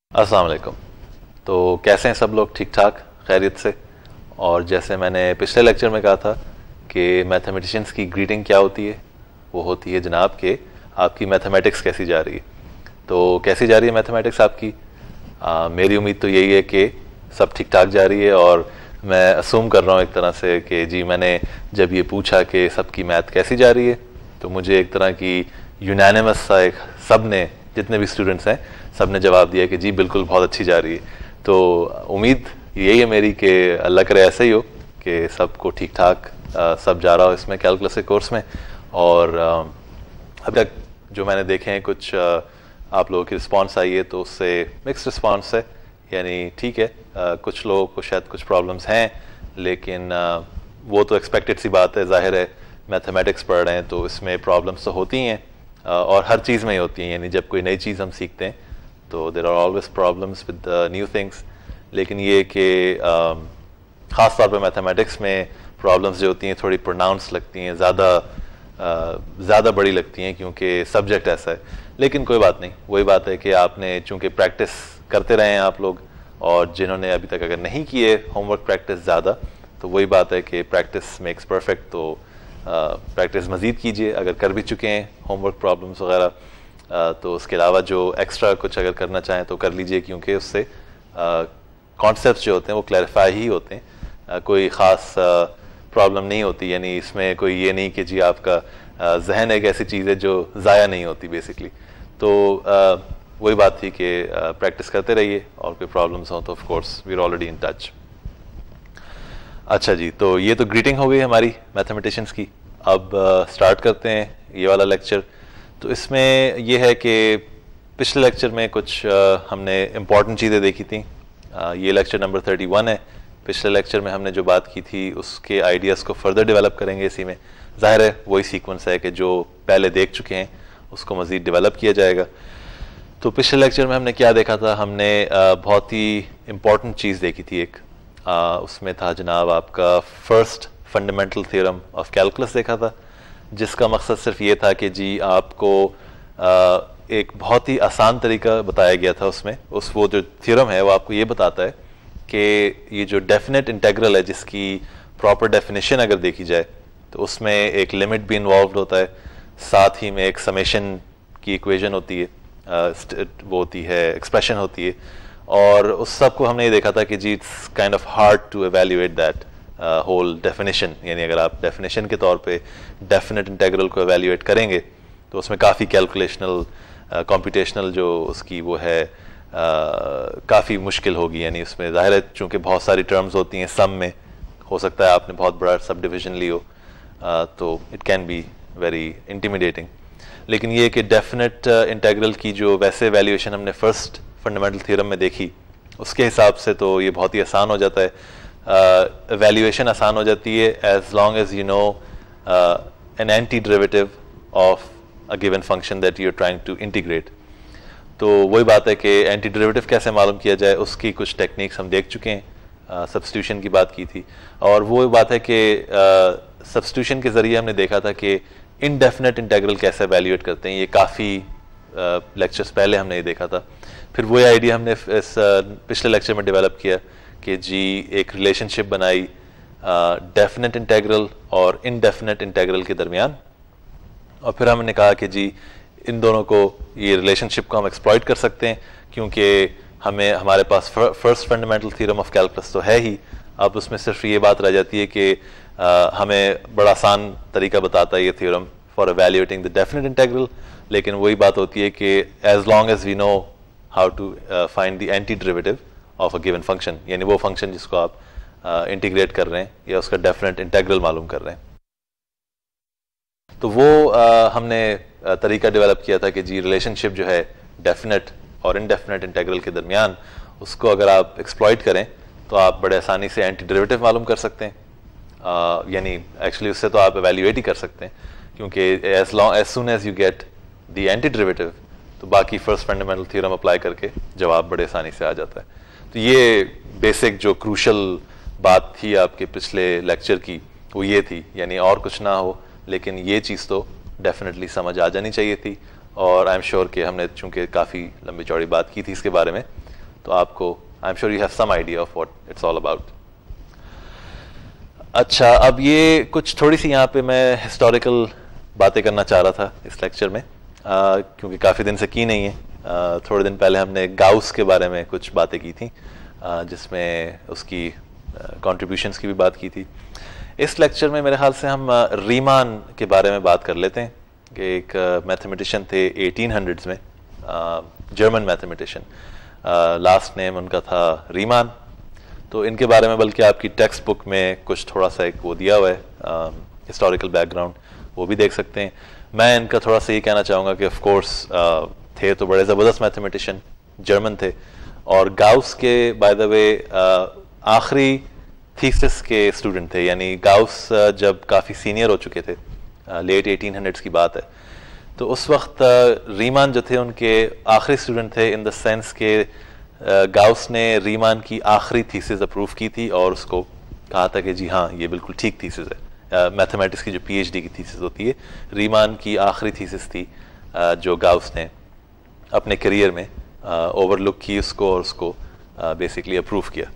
अस्सलाम वालेकुम। तो कैसे हैं सब लोग? ठीक ठाक, खैरियत से। और जैसे मैंने पिछले लेक्चर में कहा था कि मैथमेटिशियंस की ग्रीटिंग क्या होती है, वो होती है जनाब कि आपकी मैथमेटिक्स कैसी जा रही है। तो कैसी जा रही है मैथमेटिक्स आपकी? मेरी उम्मीद तो यही है कि सब ठीक ठाक जा रही है। और मैं असूम कर रहा हूँ एक तरह से कि जी मैंने जब ये पूछा कि सबकी मैथ कैसी जा रही है तो मुझे एक तरह की यूनानिमस सा एक सब ने, जितने भी स्टूडेंट्स हैं, सब ने जवाब दिया कि जी बिल्कुल बहुत अच्छी जा रही है। तो उम्मीद यही है मेरी कि अल्लाह करे ऐसा ही हो कि सबको ठीक ठाक सब जा रहा हो इसमें कैलकुलस के कोर्स में। और अब तक जो मैंने देखे हैं कुछ आप लोगों की रिस्पांस आई है तो उससे मिक्स्ड रिस्पांस है, यानी ठीक है। कुछ लोगों को शायद कुछ प्रॉब्लम्स हैं, लेकिन वो तो एक्सपेक्टेड सी बात है, जाहिर है मैथमेटिक्स पढ़ रहे हैं तो इसमें प्रॉब्लम्स तो होती हैं और हर चीज़ में ही होती हैं। यानी जब कोई नई चीज़ हम सीखते हैं तो there are always problems with new things. लेकिन ये कि ख़ास तौर पे मैथमेटिक्स में प्रॉब्लम्स जो होती हैं थोड़ी प्रोनाउंस लगती हैं, ज़्यादा बड़ी लगती हैं क्योंकि सब्जेक्ट ऐसा है। लेकिन कोई बात नहीं, वही बात है कि आपने चूँकि प्रैक्टिस करते रहे हैं आप लोग, और जिन्होंने अभी तक अगर नहीं किए होमवर्क प्रैक्टिस ज़्यादा, तो वही बात है कि प्रैक्टिस मेक्स परफेक्ट। तो प्रैक्टिस मज़ीद कीजिए। अगर कर भी चुके हैं होमवर्क प्रॉब्लम्स वगैरह तो उसके अलावा जो एक्स्ट्रा कुछ अगर करना चाहें तो कर लीजिए, क्योंकि उससे कॉन्सेप्ट्स जो होते हैं वो क्लैरिफाई ही होते हैं। कोई ख़ास प्रॉब्लम नहीं होती, यानी इसमें कोई ये नहीं कि जी आपका जहन एक ऐसी चीज़ है जो ज़ाया नहीं होती बेसिकली। तो वही बात थी कि प्रैक्टिस करते रहिए, और कोई प्रॉब्लम्स हों तो of course we are already in touch. अच्छा जी, तो ये तो ग्रीटिंग हो गई हमारी मैथमेटिशियंस की। अब स्टार्ट करते हैं ये वाला लेक्चर। तो इसमें ये है कि पिछले लेक्चर में कुछ हमने इम्पॉर्टेंट चीज़ें देखी थी। ये लेक्चर नंबर 31 है। पिछले लेक्चर में हमने जो बात की थी उसके आइडियाज़ को फर्दर डेवलप करेंगे इसी में। ज़ाहिर है वही सीक्वेंस है कि जो पहले देख चुके हैं उसको मज़ीद डेवलप किया जाएगा। तो पिछले लेक्चर में हमने क्या देखा था? हमने बहुत ही इम्पॉर्टेंट चीज़ देखी थी एक। उसमें था जनाब आपका first fundamental theorem of calculus देखा था, जिसका मकसद सिर्फ ये था कि जी आपको एक बहुत ही आसान तरीका बताया गया था उसमें। वो जो थ्योरम है वो आपको ये बताता है कि ये जो डेफिनेट इंटेग्रल है, जिसकी प्रॉपर डेफिनेशन अगर देखी जाए तो उसमें एक लिमिट भी इन्वॉल्व होता है, साथ ही में एक समेशन की इक्वेशन होती है, वो होती है, एक्सप्रेशन होती है। और उस सब को हमने ये देखा था कि जी it's kind of hard to evaluate that whole definition. यानी अगर आप डेफिनेशन के तौर पे डेफिनेट इंटेग्रल को एवेल्युएट करेंगे तो उसमें काफ़ी कैलकुलेशनल कंप्यूटेशनल जो उसकी वो है काफ़ी मुश्किल होगी। यानी उसमें ज़ाहिर है चूँकि बहुत सारी टर्म्स होती हैं सम में, हो सकता है आपने बहुत बड़ा सब डिविजन ली हो, तो it can be very intimidating. लेकिन ये कि डेफिनेट इंटेग्रल की जो वैसे वैल्यूएशन हमने फर्स्ट फंडामेंटल थ्योरम में देखी, उसके हिसाब से तो ये बहुत ही आसान हो जाता है। वैल्यूएशन आसान हो जाती है as long as you know an anti derivative of a given function that you are trying to integrate. तो वही बात है कि एंटी डेरिवेटिव कैसे मालूम किया जाए, उसकी कुछ टेक्निक्स हम देख चुके हैं। सब्स्टिट्यूशन की बात की थी, और वो बात है कि सब्स्टिट्यूशन के ज़रिए हमने देखा था कि इनडेफिनेट इंटेग्रल कैसे वैल्यूएट करते हैं। ये काफ़ी लेक्चर्स पहले हमने ये देखा था। फिर वही आइडिया हमने इस पिछले लेक्चर में डेवलप किया कि जी एक रिलेशनशिप बनाई डेफिनेट इंटेग्रल और इनडेफिनेट इंटेग्रल के दरमियान, और फिर हमने कहा कि जी इन दोनों को, ये रिलेशनशिप को हम एक्सप्लॉइट कर सकते हैं, क्योंकि हमारे पास first fundamental theorem of calculus तो है ही। अब उसमें सिर्फ ये बात रह जाती है कि हमें बड़ा आसान तरीका बताता है ये theorem for evaluating the definite integral. लेकिन वही बात होती है कि as long as we know how to find the anti derivative of a given function, यानी वो फंक्शन जिसको आप इंटीग्रेट कर रहे हैं या उसका डेफिनेट इंटेग्रल मालूम कर रहे हैं, तो वो हमने तरीका डेवलप किया था कि जी रिलेशनशिप जो है डेफिनेट और इनडेफिनेट इंटेग्रल के दरमियान, उसको अगर आप एक्सप्लॉइट करें तो आप बड़े आसानी से एंटी डेरिवेटिव मालूम कर सकते हैं। यानी एक्चुअली उससे तो आप एवेल्युएट ही कर सकते हैं, क्योंकि as soon as you get the anti derivative तो बाकी फर्स्ट फंडामेंटल थ्योरम अप्लाई करके जवाब बड़े आसानी से आ जाता है। तो ये बेसिक जो क्रूशल बात थी आपके पिछले लेक्चर की, वो ये थी। यानी और कुछ ना हो, लेकिन ये चीज़ तो डेफिनेटली समझ आ जानी चाहिए थी। और आई एम श्योर कि हमने चूंकि काफ़ी लंबी चौड़ी बात की थी इसके बारे में, तो आपको I am sure you have some idea of what it's all about. अच्छा, अब ये कुछ थोड़ी सी यहाँ पे मैं हिस्टोरिकल बातें करना चाह रहा था इस लेक्चर में, क्योंकि काफ़ी दिन से की नहीं है। थोड़े दिन पहले हमने गाउस के बारे में कुछ बातें की थी, जिसमें उसकी कंट्रीब्यूशंस की भी बात की थी। इस लेक्चर में मेरे ख्याल से हम रीमान के बारे में बात कर लेते हैं कि एक मैथमेटिशियन थे 1800s में, जर्मन मैथमेटिशियन, लास्ट नेम उनका था रीमान। तो इनके बारे में बल्कि आपकी टेक्स्ट बुक में कुछ थोड़ा सा एक वो दिया हुआ है हिस्टोरिकल बैकग्राउंड, वो भी देख सकते हैं। मैं इनका थोड़ा सा ये कहना चाहूँगा कि ऑफ कोर्स थे तो बड़े ज़बरदस्त मैथमेटिशियन, जर्मन थे, और गाउस के बाय द वे आखिरी थीसिस के स्टूडेंट थे। यानी गाउस जब काफ़ी सीनियर हो चुके थे, लेट 1800s की बात है, तो उस वक्त रीमान जो थे उनके आखिरी स्टूडेंट थे, इन द सेंस के गाउस ने रीमान की आखिरी थीसिस अप्रूव की थी और उसको कहा था कि जी हाँ, ये बिल्कुल ठीक थीसिस है। मैथमेटिक्स की जो PhD की थीसिस होती है, रीमान की आखिरी थीसिस थी जो गाउस ने अपने करियर में ओवरलुक की उसको, और उसको बेसिकली अप्रूव किया।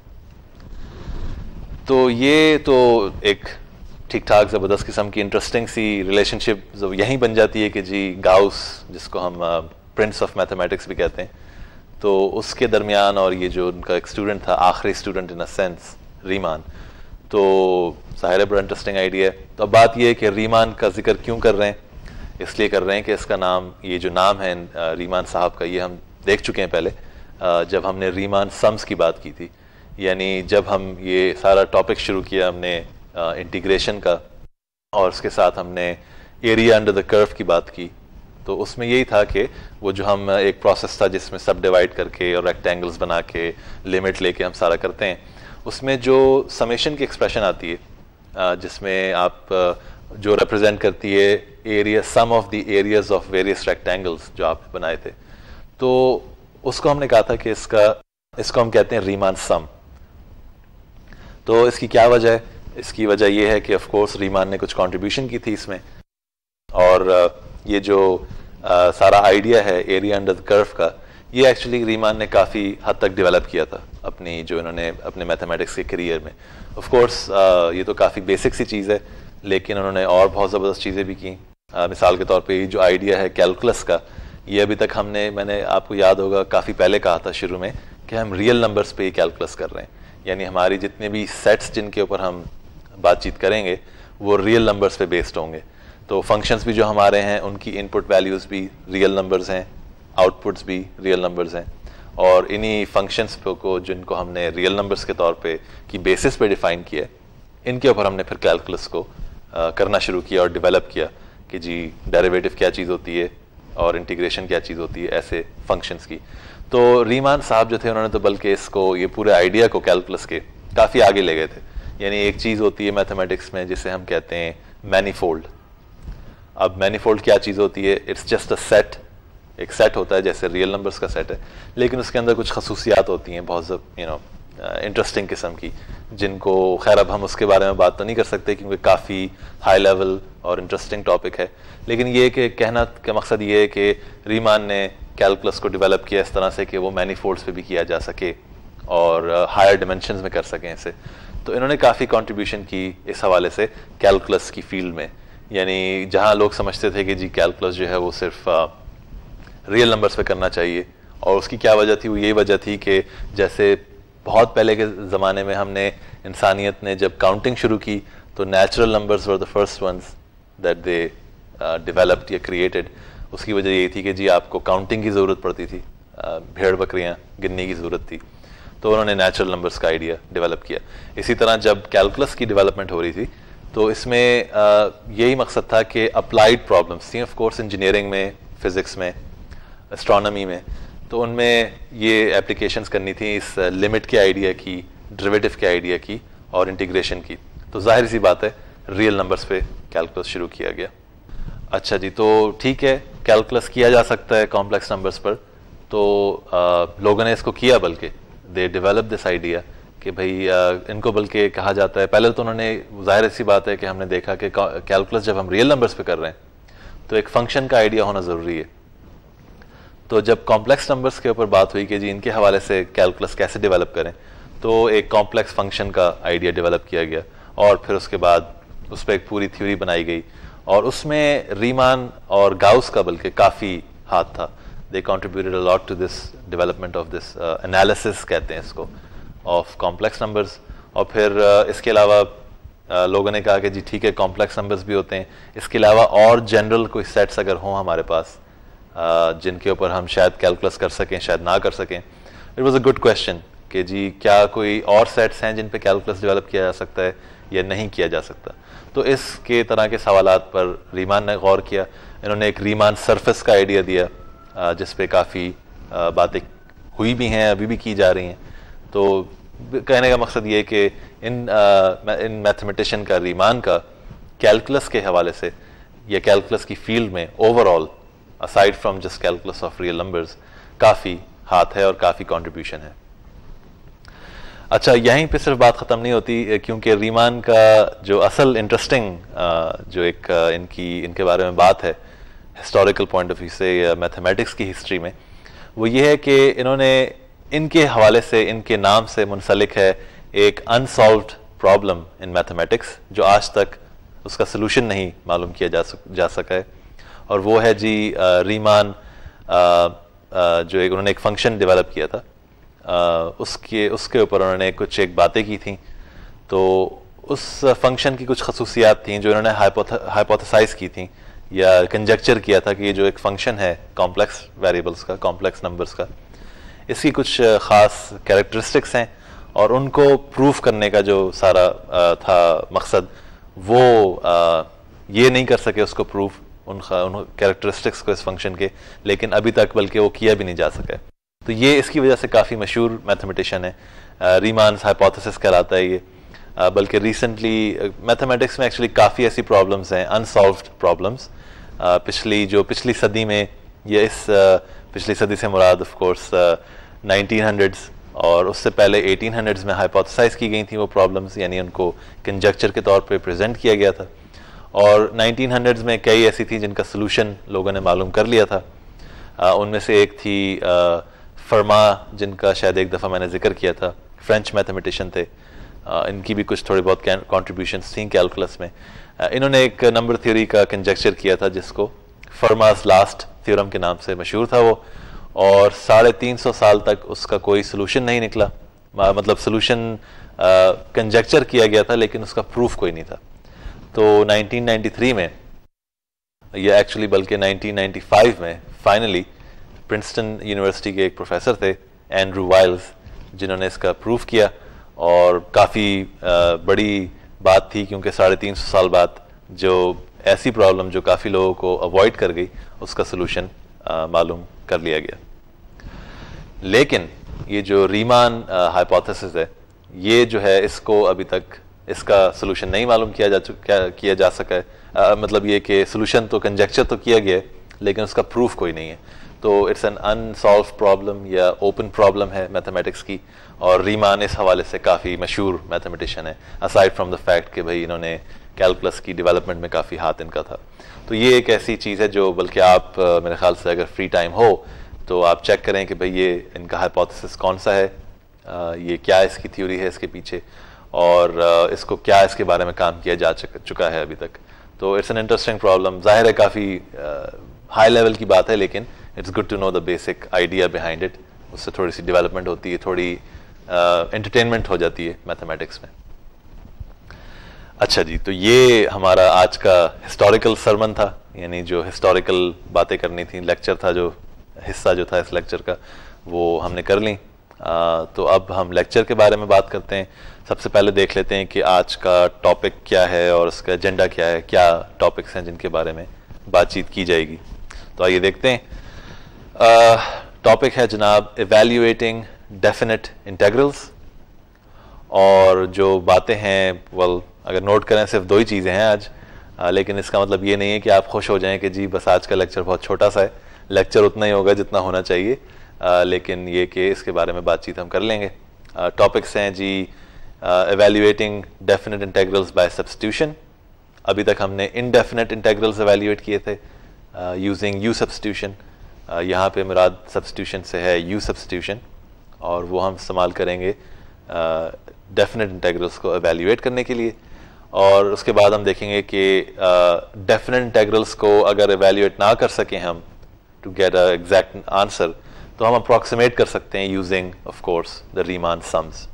तो ये तो एक ठीक ठाक ज़बरदस्त किस्म की इंटरेस्टिंग सी रिलेशनशिप जो यहीं बन जाती है कि जी गाउस, जिसको हम प्रिंस ऑफ मैथमेटिक्स भी कहते हैं, तो उसके दरमियान और ये जो उनका एक स्टूडेंट था, आखिरी student in a sense, Riemann, तो ज़ाहिर है बड़ा इंटरेस्टिंग आइडिया है। तो अब बात ये है कि रीमान का जिक्र क्यों कर रहे हैं, इसलिए कर रहे हैं कि इसका नाम, ये जो नाम है रीमान साहब का, ये हम देख चुके हैं पहले जब हमने रीमान सम्स की बात की थी। यानी जब हम ये सारा टॉपिक शुरू किया हमने इंटीग्रेशन का, और उसके साथ हमने एरिया अंडर द कर्व की बात की, तो उसमें यही था कि वो जो हम एक प्रोसेस था जिसमें सब डिवाइड करके और रेक्टेंगल्स बना के लिमिट लेके हम सारा करते हैं, उसमें जो समेशन की एक्सप्रेशन आती है जिसमें आप जो रिप्रेजेंट करती है area, sum of the areas of various rectangles जो आप बनाए थे, तो उसको हमने कहा था कि इसको हम कहते हैं रीमान सम। तो इसकी क्या वजह है? इसकी वजह यह है कि ऑफ कोर्स रीमान ने कुछ कंट्रीब्यूशन की थी इसमें, और ये जो सारा आइडिया है एरिया अंडर द कर्व का, ये एक्चुअली रीमान ने काफ़ी हद तक डेवलप किया था अपनी जो इन्होंने अपने मैथमेटिक्स के करियर में। ऑफ कोर्स ये तो काफ़ी बेसिक सी चीज़ है, लेकिन उन्होंने और बहुत ज़बरदस्त चीज़ें भी की। मिसाल के तौर पे ये जो आइडिया है कैलकुलस का, ये अभी तक मैंने आपको याद होगा काफ़ी पहले कहा था शुरू में कि हम रियल नंबर्स पे ही कैलकुलस कर रहे हैं। यानी हमारी जितने भी सेट्स जिनके ऊपर हम बातचीत करेंगे वो रियल नंबर्स पे बेस्ड होंगे। तो फंक्शंस भी जो हमारे हैं उनकी इनपुट वैल्यूज़ भी रियल नंबर्स हैं, आउटपुट्स भी रियल नंबर्स हैं, और इन्हीं फंक्शंस को जिनको हमने रियल नंबर्स के तौर पे की बेसिस पे डिफ़ाइन किया, इनके ऊपर हमने फिर कैलकुलस को करना शुरू किया और डेवलप किया कि जी डेरिवेटिव क्या चीज़ होती है और इंटीग्रेशन क्या चीज़ होती है ऐसे फंक्शंस की। तो रीमान साहब जो थे उन्होंने तो बल्कि इसको, ये पूरे आइडिया को कैलकुलस के काफ़ी आगे ले गए थे। यानी एक चीज़ होती है मैथमेटिक्स में जिसे हम कहते हैं मैनीफोल्ड। अब मैनीफोल्ड क्या चीज़ होती है? इट्स जस्ट अ सेट, एक सेट होता है जैसे रियल नंबर्स का सेट है, लेकिन उसके अंदर कुछ खसूसियात होती हैं बहुत इंटरेस्टिंग किस्म की, जिनको खैर अब हम उसके बारे में बात तो नहीं कर सकते क्योंकि काफ़ी हाई लेवल और इंटरेस्टिंग टॉपिक है। लेकिन ये कि कहना का मकसद ये है कि रीमान ने कैलकुलस को डेवलप किया इस तरह से कि वो मैनीफोल्ड्स पे भी किया जा सके और हायर डिमेंशंस में कर सकें इसे। तो इन्होंने काफ़ी कंट्रीब्यूशन की इस हवाले से कैलकुलस की फील्ड में। यानी जहाँ लोग समझते थे कि जी कैलकुलस जो है वो सिर्फ रियल नंबर्स पे करना चाहिए, और उसकी क्या वजह थी? वो यही वजह थी कि जैसे बहुत पहले के ज़माने में हमने, इंसानियत ने जब काउंटिंग शुरू की तो natural numbers were the first ones that they developed या क्रिएटेड। उसकी वजह यही थी कि जी आपको काउंटिंग की ज़रूरत पड़ती थी, भेड़ बकरियाँ गिनने की ज़रूरत थी, तो उन्होंने नेचुरल नंबर्स का आइडिया डेवलप किया। इसी तरह जब कैलकुलस की डेवलपमेंट हो रही थी तो इसमें यही मकसद था कि अप्लाइड प्रॉब्लम्स थी, ऑफ कोर्स इंजीनियरिंग में, फिज़िक्स में, एस्ट्रोनॉमी में, तो उनमें ये एप्लीकेशंस करनी थी इस लिमिट के आइडिया की, डेरिवेटिव के आइडिया की और इंटीग्रेशन की। तो जाहिर सी बात है रियल नंबर्स पे कैलकुलस शुरू किया गया। अच्छा जी, तो ठीक है, कैलकुलस किया जा सकता है कॉम्प्लेक्स नंबर्स पर, तो लोगों ने इसको किया, बल्कि दे डेवलप दिस आइडिया कि भाई इनको बल्कि कहा जाता है, पहले तो उन्होंने, जाहिर सी बात है कि हमने देखा कि कैलकुलस जब हम रियल नंबर्स पे कर रहे हैं तो एक फंक्शन का आइडिया होना ज़रूरी है। तो जब कॉम्प्लेक्स नंबर्स के ऊपर बात हुई कि जी इनके हवाले से कैलकुलस कैसे डेवलप करें, तो एक कॉम्प्लेक्स फंक्शन का आइडिया डेवलप किया गया और फिर उसके बाद उस पर एक पूरी थ्योरी बनाई गई और उसमें रीमान और गाउस का बल्कि काफ़ी हाथ था. They contributed a lot to this development of this analysis कहते हैं इसको, ऑफ कॉम्प्लेक्स नंबर्स. और फिर इसके अलावा लोगों ने कहा कि जी ठीक है कॉम्प्लेक्स नंबर्स भी होते हैं, इसके अलावा और जनरल कोई सेट्स अगर हों हमारे पास जिनके ऊपर हम शायद कैलकुलस कर सकें, शायद ना कर सकें. It was a good question कि जी क्या कोई और सेट्स हैं जिन पे कैलकुलस डेवलप किया जा सकता है या नहीं किया जा सकता. तो इसके तरह के सवालात पर रीमान ने गौर किया. इन्होंने एक रीमान सरफेस का आइडिया दिया जिस पे काफ़ी बातें हुई भी हैं, अभी भी की जा रही हैं. तो कहने का मकसद ये है कि इन मैथमेटिशियन का, रीमान का, कैलकुलस के हवाले से या कैलकुलस की फील्ड में overall aside from just calculus of real numbers काफ़ी हाथ है और काफ़ी कंट्रीब्यूशन है. अच्छा, यहीं पे सिर्फ बात ख़त्म नहीं होती, क्योंकि रीमान का जो असल इंटरेस्टिंग जो एक इनके बारे में बात है हिस्टोरिकल पॉइंट ऑफ व्यू से या मैथमेटिक्स की हिस्ट्री में, वो ये है कि इन्होंने इनके हवाले से, इनके नाम से मुंसलिक है एक अनसॉल्व्ड प्रॉब्लम इन मैथमेटिक्स जो आज तक उसका सलूशन नहीं मालूम किया जा सका है. और वो है जी रीमान जो उन्होंने एक फंक्शन डेवलप किया था, उसके ऊपर उन्होंने कुछ एक बातें की थी. तो उस फंक्शन की कुछ खसूसियात थी जो इन्होंने हाइपोथेसाइज की थी या कंजेक्चर किया था कि ये जो एक फंक्शन है कॉम्प्लेक्स वेरिएबल्स का, कॉम्प्लेक्स नंबर्स का, इसकी कुछ ख़ास कैरेक्टरिस्टिक्स हैं और उनको प्रूफ करने का जो सारा था मकसद, वो ये नहीं कर सके उसको प्रूफ उन कैरेक्टरिस्टिक्स को इस फंक्शन के, लेकिन अभी तक बल्कि वो किया भी नहीं जा सका. तो ये इसकी वजह से काफ़ी मशहूर मैथमेटिशियन है. रीमान्स हाइपोथेसिस कहलाता है ये. बल्कि रिसेंटली मैथमेटिक्स में एक्चुअली काफ़ी ऐसी प्रॉब्लम्स हैं, अनसॉल्व्ड प्रॉब्लम्स, पिछली सदी में, या इस पिछली सदी से मुराद ऑफ कोर्स 1900s और उससे पहले 1800s में हाइपोथेसाइज की गई थी वो प्रॉब्लम्स, यानी उनको कंजक्चर के तौर पे प्रेजेंट किया गया था. और 1900s में कई ऐसी थी जिनका सलूशन लोगों ने मालूम कर लिया था. उनमें से एक थी फर्मा, जिनका शायद एक दफ़ा मैंने जिक्र किया था, फ्रेंच मैथमेटिशियन थे. इनकी भी कुछ थोड़ी बहुत कॉन्ट्रीब्यूशंस थी कैलकुलस में. इन्होंने एक नंबर थ्योरी का कंजक्चर किया था जिसको फर्मास लास्ट थ्योरम के नाम से मशहूर था वो, और 350 साल तक उसका कोई सलूशन नहीं निकला. मतलब सलूशन कंजक्चर किया गया था लेकिन उसका प्रूफ कोई नहीं था. तो 1993 में, या एक्चुअली बल्कि 1995 में, फाइनली प्रिंसटन यूनिवर्सिटी के एक प्रोफेसर थे एंड्रू वाइल्स, जिन्होंने इसका प्रूफ किया. और काफ़ी बड़ी बात थी क्योंकि 350 साल बाद जो ऐसी प्रॉब्लम जो काफ़ी लोगों को अवॉइड कर गई, उसका सलूशन मालूम कर लिया गया. लेकिन ये जो रीमान हाइपोथेसिस है, ये जो है इसको अभी तक इसका सलूशन नहीं मालूम किया जा सका है. मतलब ये कि सलूशन तो कंजेक्चर तो किया गया है लेकिन उसका प्रूफ कोई नहीं है. तो इट्स एन अनसॉल्व प्रॉब्लम या ओपन प्रॉब्लम है मैथमेटिक्स की. और रीमान इस हवाले से काफ़ी मशहूर मैथमेटिशियन है, असाइड फ्रॉम द फैक्ट कि भाई इन्होंने कैलकुलस की डेवलपमेंट में काफ़ी हाथ इनका था. तो ये एक ऐसी चीज़ है जो बल्कि आप मेरे ख्याल से अगर फ्री टाइम हो तो आप चेक करें कि भाई ये इनका हाइपोथेसिस कौन सा है, ये क्या इसकी थ्योरी है इसके पीछे, और इसको क्या इसके बारे में काम किया जा चुका है अभी तक. तो इट्स एन इंटरेस्टिंग प्रॉब्लम. जाहिर है काफ़ी हाई लेवल की बात है, लेकिन it's good to know the basic idea behind it. उससे थोड़ी सी डेवलपमेंट होती है, थोड़ी एंटरटेनमेंट हो जाती है मैथमेटिक्स में. अच्छा जी, तो ये हमारा आज का हिस्टोरिकल सरमन था, यानी जो हिस्टोरिकल बातें करनी थी, लेक्चर था, जो हिस्सा जो था इस लेक्चर का वो हमने कर ली. तो अब हम लेक्चर के बारे में बात करते हैं. सबसे पहले देख लेते हैं कि आज का टॉपिक क्या है और उसका एजेंडा क्या है, क्या टॉपिक्स हैं जिनके बारे में बातचीत की जाएगी. तो आइए देखते हैं. टॉपिक है जनाब इवैल्यूएटिंग डेफिनेट इंटेग्रल्स. और जो बातें हैं, वेल अगर नोट करें सिर्फ 2 ही चीज़ें हैं आज, लेकिन इसका मतलब ये नहीं है कि आप खुश हो जाएं कि जी बस आज का लेक्चर बहुत छोटा सा है. लेक्चर उतना ही होगा जितना होना चाहिए, लेकिन ये कि इसके बारे में बातचीत हम कर लेंगे. टॉपिक्स हैं जी evaluating definite integrals by substitution. अभी तक हमने इनडेफिनेट इंटेग्रल्स इवैल्यूएट किए थे यूजिंग यू सब्स्टिट्यूशन. यहाँ पे मुराद सब्स्टिट्यूशन से है यू सब्स्टिट्यूशन, और वो हम इस्तेमाल करेंगे डेफिनेट इंटेग्रल्स को एवेल्यूएट करने के लिए। और उसके बाद हम देखेंगे कि डेफिनेट इंटेग्रल्स को अगर एवेल्यूएट ना कर सकें हम to get a exact answer, तो हम अप्रॉक्सीमेट कर सकते हैं using of course the Riemann sums.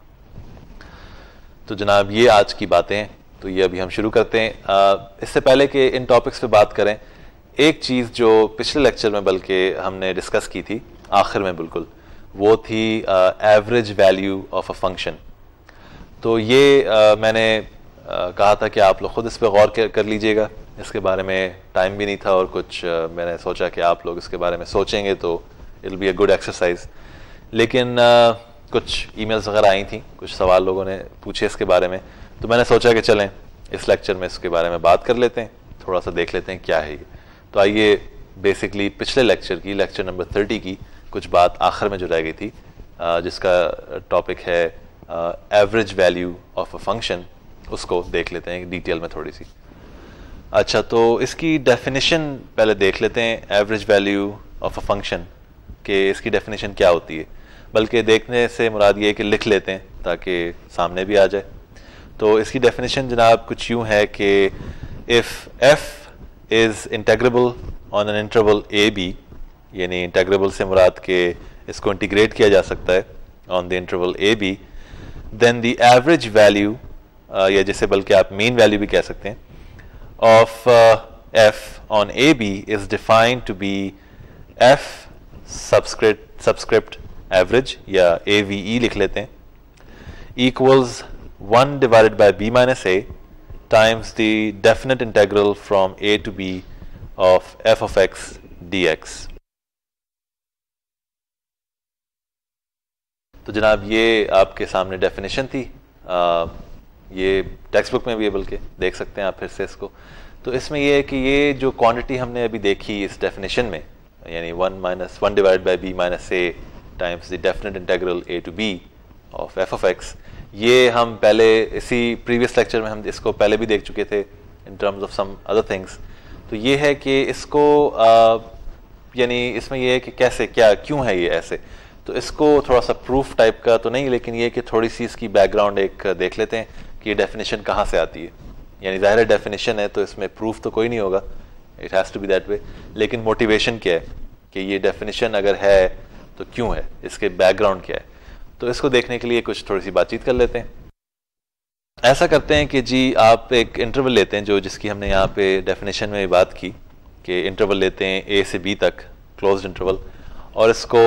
तो जनाब ये आज की बातें हैं, तो ये अभी हम शुरू करते हैं। इससे पहले कि इन टॉपिक्स पे बात करें, एक चीज़ जो पिछले लेक्चर में बल्कि हमने डिस्कस की थी आखिर में बिल्कुल, वो थी average value of a function. तो ये मैंने कहा था कि आप लोग ख़ुद इस पर गौर कर लीजिएगा, इसके बारे में टाइम भी नहीं था और कुछ मैंने सोचा कि आप लोग इसके बारे में सोचेंगे तो it will be a good exercise. लेकिन कुछ ईमेल्स वगैरह आई थी, कुछ सवाल लोगों ने पूछे इसके बारे में, तो मैंने सोचा कि चलें इस लेक्चर में इसके बारे में बात कर लेते हैं, थोड़ा सा देख लेते हैं क्या है ये। तो आइए बेसिकली पिछले लेक्चर की, लेक्चर नंबर 30 की कुछ बात आखिर में जो रह गई थी, जिसका टॉपिक है average value of a function, उसको देख लेते हैं डिटेल में थोड़ी सी। अच्छा, तो इसकी डेफिनेशन पहले देख लेते हैं, average value of a function कि इसकी डेफिनेशन क्या होती है। बल्कि देखने से मुराद ये है कि लिख लेते हैं ताकि सामने भी आ जाए। तो इसकी डेफिनेशन जनाब कुछ यूँ है कि if f is integrable on an interval a b, यानी इंटेग्रेबल से मुराद के इसको इंटीग्रेट किया जा सकता है on the interval a b, then the average value, या जैसे बल्कि आप मीन वैल्यू भी कह सकते हैं, of f on a b is defined to be f subscript average, या AVE लिख लेते हैं, equals 1 divided by b minus a times the definite integral from a to b of f of x dx। तो जनाब ये आपके सामने definition थी, ये टेक्स्ट बुक में भी है, बल्कि देख सकते हैं आप फिर से इसको। तो इसमें ये है कि ये जो क्वांटिटी हमने अभी देखी इस डेफिनेशन में, यानी 1 divided by b minus a times the definite integral a to b of f of x, ये हम पहले इसी प्रीवियस लेक्चर में हम इसको पहले भी देख चुके थे in terms of some other things. तो ये है कि इसको यानी इसमें ये है कि कैसे, क्या, क्यों है ये ऐसे। तो इसको थोड़ा सा प्रूफ टाइप का तो नहीं, लेकिन ये कि थोड़ी सी इसकी बैकग्राउंड एक देख लेते हैं कि ये डेफिनेशन कहाँ से आती है। यानी ज़ाहिर डेफिनेशन है तो इसमें प्रूफ तो कोई नहीं होगा, it has to be that way, लेकिन मोटिवेशन क्या है कि ये डेफिनेशन अगर है तो क्यों है, इसके बैकग्राउंड क्या है। तो इसको देखने के लिए कुछ थोड़ी सी बातचीत कर लेते हैं। ऐसा करते हैं कि जी आप एक इंटरवल लेते हैं, जो जिसकी हमने यहाँ पे डेफिनेशन में बात की कि इंटरवल लेते हैं a से b तक, क्लोज्ड इंटरवल, और इसको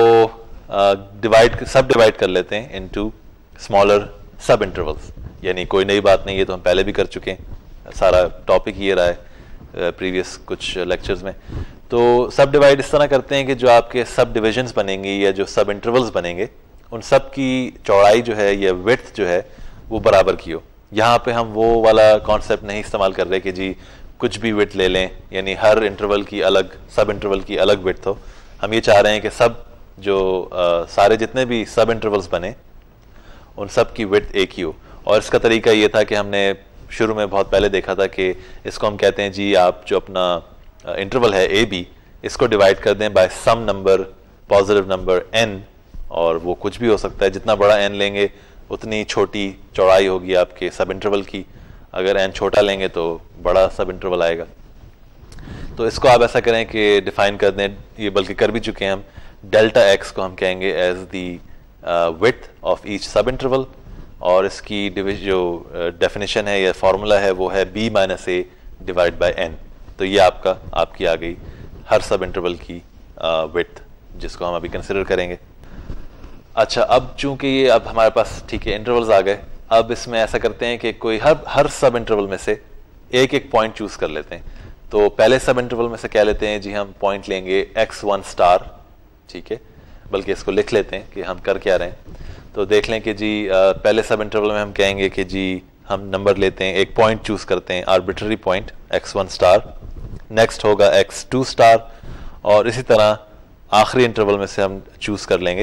सब डिवाइड कर लेते हैं इनटू स्मॉलर सब इंटरवल्स। यानी कोई नई बात नहीं, ये तो हम पहले भी कर चुके हैं, सारा टॉपिक ये रहा है प्रीवियस कुछ लेक्चर्स में। तो सब डिवाइड इस तरह करते हैं कि जो आपके सब डिविजन्स बनेंगी या जो सब इंटरवल्स बनेंगे, उन सब की चौड़ाई जो है या विड्थ जो है वो बराबर की हो। यहाँ पे हम वो वाला कॉन्सेप्ट नहीं इस्तेमाल कर रहे कि जी कुछ भी विड्थ ले लें, यानी हर इंटरवल की अलग, सब इंटरवल की अलग विड्थ हो। हम ये चाह रहे हैं कि सब जो सारे जितने भी सब इंटरवल्स बने उन सब की विड्थ एक ही हो। और इसका तरीका ये था कि हमने शुरू में बहुत पहले देखा था कि इसको हम कहते हैं जी आप जो अपना इंटरवल है ए बी, इसको डिवाइड कर दें by some number, positive number n, और वो कुछ भी हो सकता है। जितना बड़ा n लेंगे उतनी छोटी चौड़ाई होगी आपके सब इंटरवल की, अगर n छोटा लेंगे तो बड़ा सब इंटरवल आएगा। तो इसको आप ऐसा करें कि डिफाइन कर दें, ये बल्कि कर भी चुके हैं हम, डेल्टा x को हम कहेंगे as the width of each subinterval, और इसकी जो डेफिनेशन है या फार्मूला है वो है b minus a divide by n। तो ये आपकी आ गई हर सब इंटरवल की विड्थ, जिसको हम अभी कंसिडर करेंगे। अच्छा, अब चूंकि ये अब हमारे पास ठीक है इंटरवल्स आ गए, अब इसमें ऐसा करते हैं कि कोई हर सब इंटरवल में से एक एक पॉइंट चूज कर लेते हैं। तो पहले सब इंटरवल में से क्या लेते हैं जी, हम पॉइंट लेंगे x1 स्टार, ठीक है, बल्कि इसको लिख लेते हैं कि हम कर क्या रहे हैं। तो देख लें कि जी पहले सब इंटरवल में हम कहेंगे कि जी हम नंबर लेते हैं, एक पॉइंट चूज करते हैं, arbitrary point x1 star, next होगा x2 स्टार, और इसी तरह आखिरी इंटरवल में से हम चूज कर लेंगे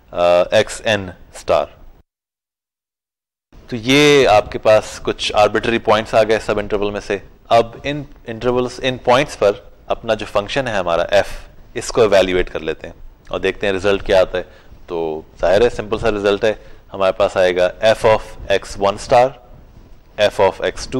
xn स्टार। तो ये आपके पास कुछ आर्बिट्ररी पॉइंट्स आ गए सब इंटरवल में से। अब इन इंटरवल्स, इन पॉइंट्स पर अपना जो फंक्शन है हमारा f, इसको एवेल्यूएट कर लेते हैं और देखते हैं रिजल्ट क्या आता है। तो जाहिर है सिंपल सा रिजल्ट है, हमारे पास आएगा f of x1 star, f of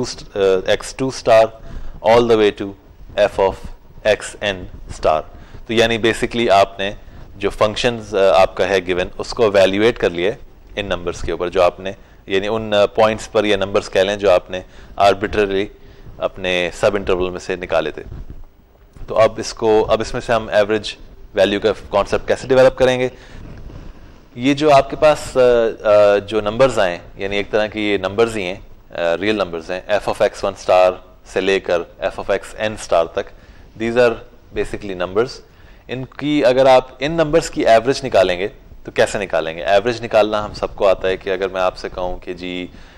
x2 star all the way to f of xn star. तो यानी बेसिकली आपने जो फंक्शंस आपका है गिवन उसको एवेल्यूएट कर लिया इन नंबर्स के ऊपर, जो आपने यानी उन पॉइंट्स पर या नंबर्स कह लें जो आपने आर्बिट्ररी अपने सब इंटरवल में से निकाले थे। तो अब इसमें से हम एवरेज वैल्यू का कॉन्सेप्ट कैसे डेवलप करेंगे। ये जो आपके पास जो नंबर्स आए, यानी एक तरह की ये नंबर्स ही हैं, रियल नंबर्स हैं, f ऑफ x1 स्टार से लेकर f ऑफ xn स्टार तक, दीज आर बेसिकली नंबर्स। इनकी अगर आप इन नंबर्स की एवरेज निकालेंगे तो कैसे निकालेंगे? एवरेज निकालना हम सबको आता है कि अगर मैं आपसे कहूँ कि जी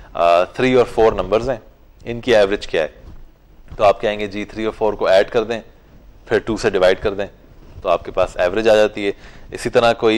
3 और 4 नंबर्स हैं, इनकी एवरेज क्या है, तो आप कहेंगे जी 3 और 4 को ऐड कर दें, फिर 2 से डिवाइड कर दें, तो आपके पास एवरेज आ जाती है। इसी तरह कोई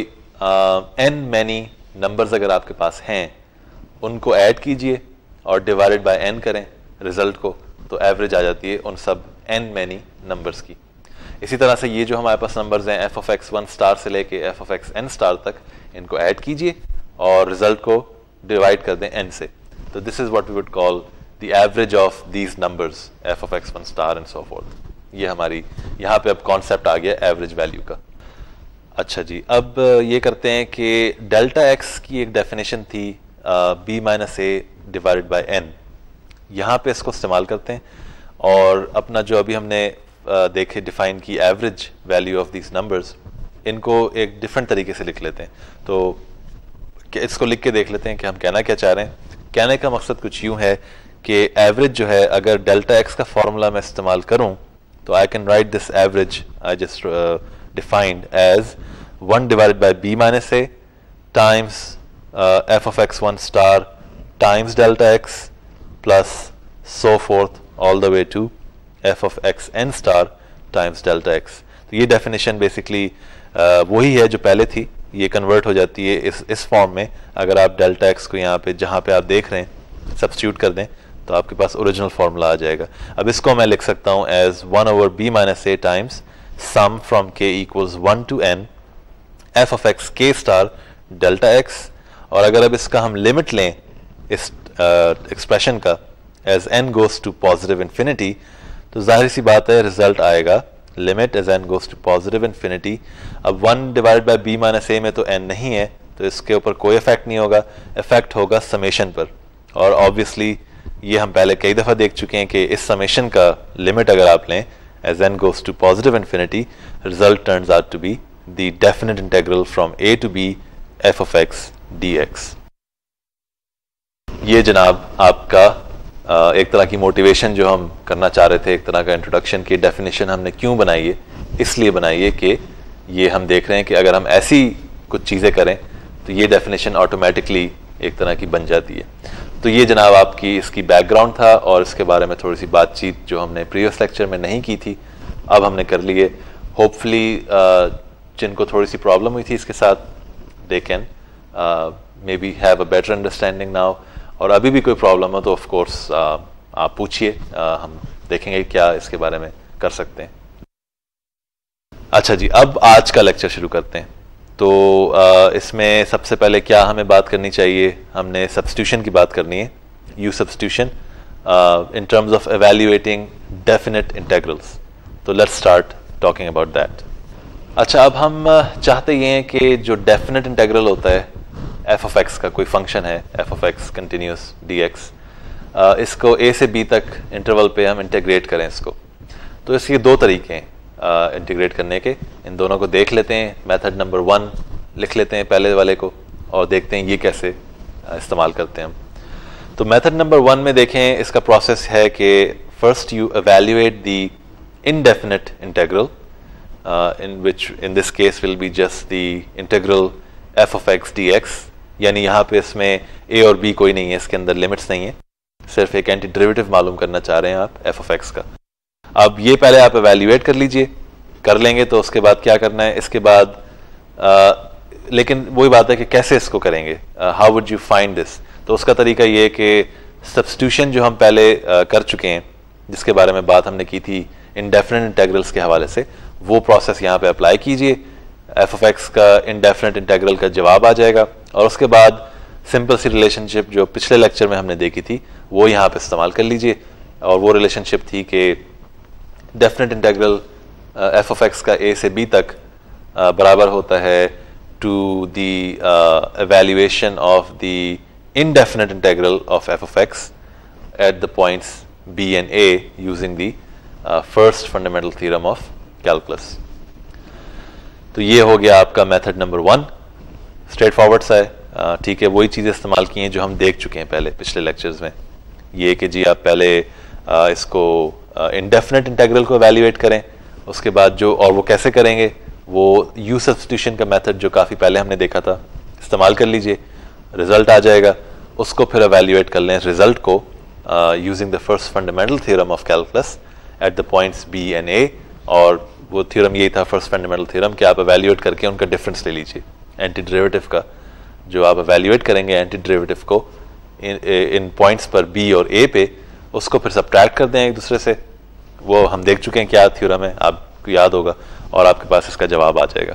n मैनी नंबर्स अगर आपके पास हैं, उनको ऐड कीजिए और डिवाइडेड बाय n करें रिजल्ट को, तो एवरेज आ जाती है उन सब n मैनी नंबर्स की। इसी तरह से ये जो हमारे पास नंबर्स हैं f ऑफ x1 स्टार से लेके f ऑफ xn स्टार तक, इनको ऐड कीजिए और रिजल्ट को डिवाइड कर दें n से। तो this is what we would call the average of these numbers f of x1 star and so forth. ये हमारी यहाँ पे अब कॉन्सेप्ट आ गया एवरेज वैल्यू का। अच्छा जी, अब ये करते हैं कि डेल्टा x की एक डेफिनेशन थी b minus a divided by n, यहाँ पे इसको इस्तेमाल करते हैं और अपना जो अभी हमने देखे डिफाइन की average value of these numbers, इनको एक डिफरेंट तरीके से लिख लेते हैं। तो इसको लिख के देख लेते हैं कि हम कहना क्या चाह रहे हैं। कहने का मकसद कुछ यूं है कि एवरेज जो है, अगर डेल्टा एक्स का फॉर्मूला मैं इस्तेमाल करूं तो I can write this average I just defined as 1 divided by b minus a times f of x1 star times delta x plus so forth all the way to f of xn star times delta x। तो ये definition basically वही है जो पहले थी, ये convert हो जाती है इस फॉर्म में। अगर आप डेल्टा x को यहाँ पे जहाँ पे आप देख रहे हैं सब्स्टिट्यूट कर दें तो आपके पास ओरिजिनल फॉर्मूला आ जाएगा। अब इसको मैं लिख सकता हूँ as 1 over b minus a times sum from k equals 1 to n f of x k star delta x। और अगर अब इसका हम लिमिट लें इस एक्सप्रेशन का as n goes to positive infinity, तो जाहिर सी बात है रिजल्ट आएगा limit as n goes to positive infinity. अब 1 divide by b minus a में तो n नहीं है, तो इसके ऊपर कोई इफेक्ट नहीं होगा, इफेक्ट होगा समेशन पर। और ऑब्वियसली ये हम पहले कई दफ़ा देख चुके हैं कि इस समेशन का लिमिट अगर आप लें as n goes to positive infinity, result turns out to be the definite integral from a to b f of x dx। ये जनाब आपका एक तरह की मोटिवेशन जो हम करना चाह रहे थे, एक तरह का इंट्रोडक्शन की डेफिनेशन हमने क्यों बनाई है, इसलिए बनाई है कि ये हम देख रहे हैं कि अगर हम ऐसी कुछ चीज़ें करें तो ये डेफिनेशन ऑटोमेटिकली एक तरह की बन जाती है। तो ये जनाब आपकी इसकी बैकग्राउंड था और इसके बारे में थोड़ी सी बातचीत जो हमने प्रीवियस लेक्चर में नहीं की थी अब हमने कर ली है। होपफुली जिनको थोड़ी सी प्रॉब्लम हुई थी इसके साथ, they can maybe have a better understanding now. और अभी भी कोई प्रॉब्लम हो तो ऑफ कोर्स आप पूछिए, हम देखेंगे क्या इसके बारे में कर सकते हैं। अच्छा जी, अब आज का लेक्चर शुरू करते हैं। तो इसमें सबसे पहले क्या हमें बात करनी चाहिए, हमने सब्स्टिट्यूशन की बात करनी है, use substitution in terms of evaluating definite integrals. तो let's start talking about that. अच्छा, अब हम चाहते ये हैं कि जो डेफिनेट इंटीग्रल होता है f ऑफ x का, कोई फंक्शन है f of x continuous dx, इसको a से b तक इंटरवल पे हम इंटीग्रेट करें इसको। तो इसके दो तरीके हैं इंटीग्रेट करने के, इन दोनों को देख लेते हैं। मेथड नंबर 1 लिख लेते हैं पहले वाले को और देखते हैं ये कैसे इस्तेमाल करते हैं हम। तो मेथड नंबर 1 में देखें, इसका प्रोसेस है कि first you evaluate the indefinite integral in which in this case will be just the integral f of x dx, यानी यहाँ पे इसमें a और b कोई नहीं है, इसके अंदर लिमिट्स नहीं है, सिर्फ एक एंटी डेरिवेटिव मालूम करना चाह रहे हैं आप f of x का। अब ये पहले आप एवेल्युएट कर लीजिए, कर लेंगे तो उसके बाद क्या करना है, इसके बाद लेकिन वही बात है कि कैसे इसको करेंगे, how would you find this. तो उसका तरीका ये है कि सब्स्टिट्यूशन जो हम पहले कर चुके हैं, जिसके बारे में बात हमने की थी इनडेफिनेट इंटीग्रल्स के हवाले से, वो प्रोसेस यहाँ पे अप्लाई कीजिए, एफ ऑफ एक्स का इनडेफिनेट इंटीग्रल का जवाब आ जाएगा। और उसके बाद सिंपल सी रिलेशनशिप जो पिछले लेक्चर में हमने देखी थी वो यहाँ पे इस्तेमाल कर लीजिए, और वो रिलेशनशिप थी कि definite integral f of x का ए से बी तक बराबर होता है to the evaluation of the indefinite integral of f of x at the points b and a using the first fundamental theorem of calculus. तो ये हो गया आपका मेथड नंबर 1, स्ट्रेट फॉरवर्ड सा है। ठीक है, वही चीज़ें इस्तेमाल की हैं जो हम देख चुके हैं पहले पिछले लेक्चर्स में। ये कि जी आप पहले इसको इनडेफिनेट इंटीग्रल को एवेल्युएट करें, उसके बाद जो, और वो कैसे करेंगे, वो यू सब्स्टिट्यूशन का मेथड जो काफ़ी पहले हमने देखा था इस्तेमाल कर लीजिए, रिजल्ट आ जाएगा, उसको फिर एवेल्युएट कर लें रिजल्ट को using the first fundamental theorem of calculus at the points b and a. और वो थ्योरम यही था फर्स्ट फंडामेंटल थ्योरम कि आप एवेल्युएट करके उनका डिफरेंस ले लीजिए, एंटी डेरिवेटिव का जो आप एवेल्युएट करेंगे एंटी डेरिवेटिव को इन पॉइंट्स पर बी और ए पे, उसको फिर सब्ट्रैक्ट कर दें एक दूसरे से। वो हम देख चुके हैं क्या थ्योरम है, आपको याद होगा, और आपके पास इसका जवाब आ जाएगा।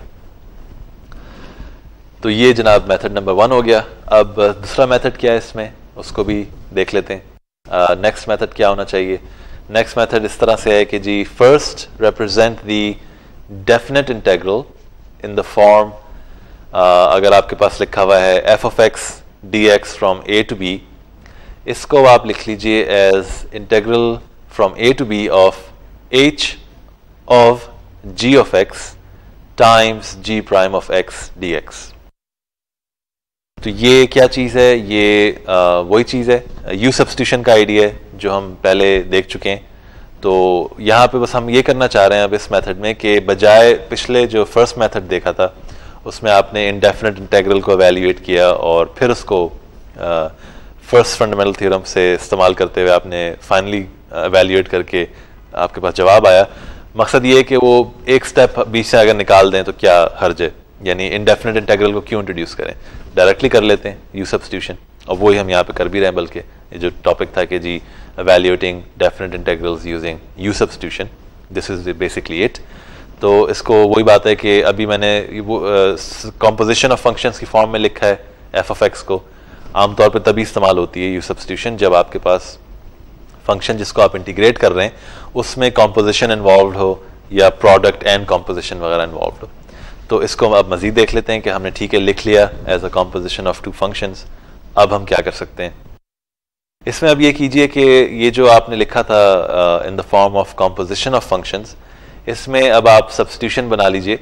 तो ये जनाब मेथड नंबर 1 हो गया। अब दूसरा मेथड क्या है इसमें, उसको भी देख लेते हैं। नेक्स्ट मेथड क्या होना चाहिए? नेक्स्ट मेथड इस तरह से है कि जी first represent the definite integral in the form, अगर आपके पास लिखा हुआ है f of x d x from a to b, इसको आप लिख लीजिए as integral from a to b of h of g of x times g prime of x d x. तो ये क्या चीज़ है? ये वही चीज़ है, यू सब्स्टिट्यूशन का आइडिया है जो हम पहले देख चुके हैं। तो यहाँ पे बस हम ये करना चाह रहे हैं अब इस मेथड में कि बजाय पिछले जो फर्स्ट मेथड देखा था उसमें आपने इनडेफिनेट इंटीग्रल को एवेल्युएट किया और फिर उसको फर्स्ट फंडामेंटल थ्योरम से इस्तेमाल करते हुए आपने फाइनली एवेल्युएट करके आपके पास जवाब आया। मकसद ये है कि वो एक स्टेप बीच से अगर निकाल दें तो क्या हर्ज है, यानी इनडेफिनेट इंटीग्रल को क्यों इंट्रोड्यूस करें, डायरेक्टली कर लेते हैं यू सब्स्टिट्यूशन, और वही हम यहाँ पे कर भी रहे हैं। बल्कि ये जो टॉपिक था कि जी evaluating definite integrals using u substitution, this is basically it। तो इसको वही बात है कि अभी मैंने वो composition of functions की फॉर्म में लिखा है f of x को, आमतौर पे तभी इस्तेमाल होती है u substitution जब आपके पास फंक्शन जिसको आप इंटीग्रेट कर रहे हैं उसमें composition इन्वॉल्व हो या प्रोडक्ट एंड composition वगैरह इन्वॉल्व हो। तो इसको अब मजीद देख लेते हैं कि हमने ठीक है लिख लिया as a composition of two functions। अब हम क्या कर सकते हैं इसमें? अब ये कीजिए कि ये जो आपने लिखा था in the form of composition of functions, इसमें अब आप सब्स्टिट्यूशन बना लीजिए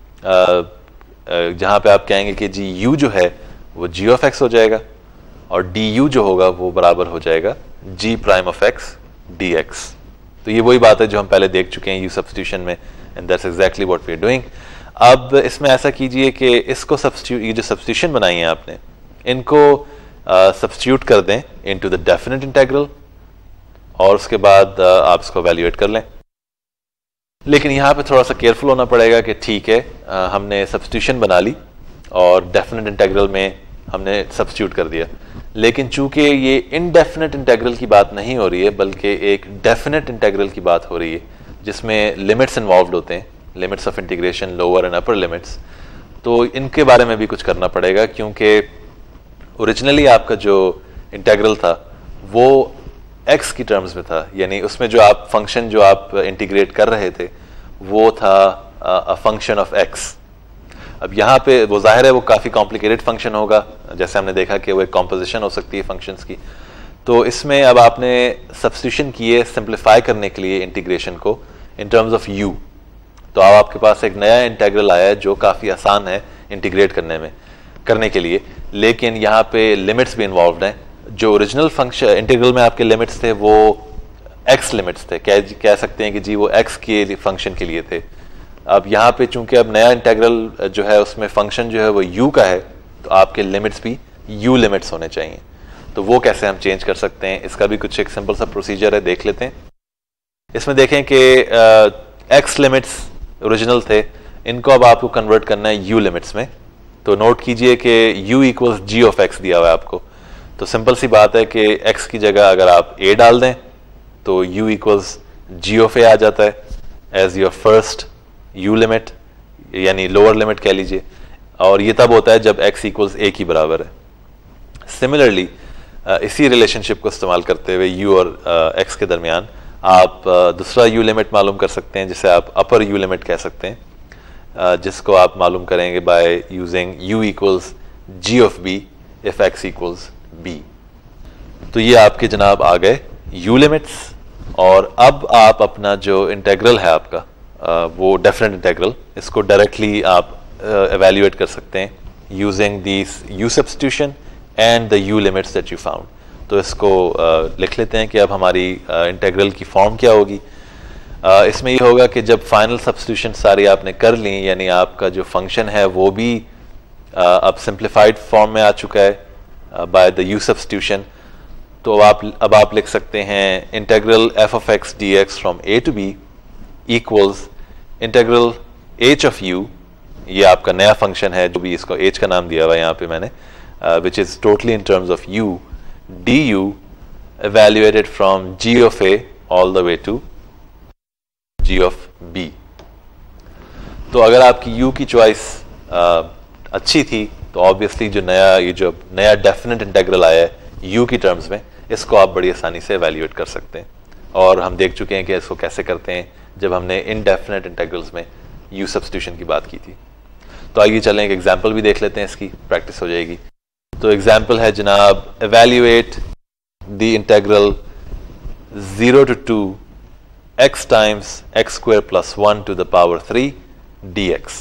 जहाँ पे आप कहेंगे कि जी u जो है वो g ऑफ x हो जाएगा और du जो होगा वो बराबर हो जाएगा g prime of x dx। तो ये वही बात है जो हम पहले देख चुके हैं u सब्स्टिट्यूशन में, and that's exactly what we are doing. अब इसमें ऐसा कीजिए कि इसको ये जो सब्स्टिट्यूशन बनाई है आपने, इनको सब्स्टिट्यूट कर दें इनटू द डेफिनेट इंटीग्रल और उसके बाद आप इसको एवेल्युएट कर लें। लेकिन यहाँ पे थोड़ा सा केयरफुल होना पड़ेगा कि ठीक है हमने सब्स्टिट्यूशन बना ली और डेफिनेट इंटीग्रल में हमने सब्स्टिट्यूट कर दिया, लेकिन चूंकि ये इनडेफिनेट इंटीग्रल की बात नहीं हो रही है बल्कि एक डेफिनेट इंटीग्रल की बात हो रही है जिसमें लिमिट्स इन्वॉल्व होते हैं, limits of integration, lower and upper limits. तो इनके बारे में भी कुछ करना पड़ेगा क्योंकि ओरिजिनली आपका जो इंटीग्रल था वो x की टर्म्स में था, यानी उसमें जो आप फंक्शन जो आप इंटीग्रेट कर रहे थे वो था अ फंक्शन ऑफ x। अब यहाँ पे वो जाहिर है वो काफ़ी कॉम्प्लिकेटेड फंक्शन होगा, जैसे हमने देखा कि वो एक कॉम्पोजिशन हो सकती है फंक्शंस की। तो इसमें अब आपने सब्स्टिट्यूशन किए सिंप्लीफाई करने के लिए इंटीग्रेशन को इन टर्म्स ऑफ u, तो अब आपके पास एक नया इंटीग्रल आया है जो काफ़ी आसान है इंटीग्रेट करने के लिए, लेकिन यहाँ पे लिमिट्स भी इन्वॉल्व हैं। जो ओरिजिनल फंक्शन इंटीग्रल में आपके लिमिट्स थे वो x लिमिट्स थे, कह सकते हैं कि जी वो x के फंक्शन के लिए थे। अब यहाँ पे चूंकि अब नया इंटीग्रल जो है उसमें फंक्शन जो है वो u का है, तो आपके लिमिट्स भी u लिमिट्स होने चाहिए। तो वो कैसे हम चेंज कर सकते हैं, इसका भी कुछ एक सिंपल सा प्रोसीजर है, देख लेते हैं। इसमें देखें कि x लिमिट्स ओरिजिनल थे, इनको अब आपको कन्वर्ट करना है u लिमिट्स में। तो नोट कीजिए कि u equals g of x दिया हुआ है आपको, तो सिंपल सी बात है कि x की जगह अगर आप a डाल दें तो u equals g of a आ जाता है as your first u limit यानी लोअर लिमिट कह लीजिए, और ये तब होता है जब x इक्वल्स a की बराबर है। सिमिलरली इसी रिलेशनशिप को इस्तेमाल करते हुए u और x के दरमियान आप दूसरा u लिमिट मालूम कर सकते हैं, जिसे आप अपर u लिमिट कह सकते हैं, जिसको आप मालूम करेंगे by using u equals g of b if x equals b। तो ये आपके जनाब आ गए u लिमिट्स। और अब आप अपना जो इंटेग्रल है आपका वो डेफिनेट इंटेग्रल, इसको डायरेक्टली आप evaluate कर सकते हैं using this u substitution and the u limits that you found. तो इसको लिख लेते हैं कि अब हमारी इंटेग्रल की फॉर्म क्या होगी। इसमें ये होगा कि जब फाइनल सब्स्टिट्यूशन सारी आपने कर ली, यानी आपका जो फंक्शन है वो भी अब सिंप्लीफाइड फॉर्म में आ चुका है बाय द u सब्स्टिट्यूशन, तो अब आप लिख सकते हैं integral f of x dx from a to b equals integral h of u, ये आपका नया फंक्शन है जो भी इसको h का नाम दिया हुआ है यहाँ पे मैंने, which is totally in terms of u du evaluated from g of a all the way to g of b। तो अगर आपकी u की चॉइस अच्छी थी तो ऑब्वियसली जो नया डेफिनेट इंटेग्रल आया है u की टर्म्स में, इसको आप बड़ी आसानी से एवेल्यूएट कर सकते हैं। और हम देख चुके हैं कि इसको कैसे करते हैं जब हमने इनडेफिनेट इंटेग्रल्स में u सब्स्टिट्यूशन की बात की थी। तो आइए चलें एक एग्जांपल भी देख लेते हैं, इसकी प्रैक्टिस हो जाएगी। तो एग्जांपल है जनाब, evaluate the integral 0 to 2 x times x square plus 1 to the power 3 dx।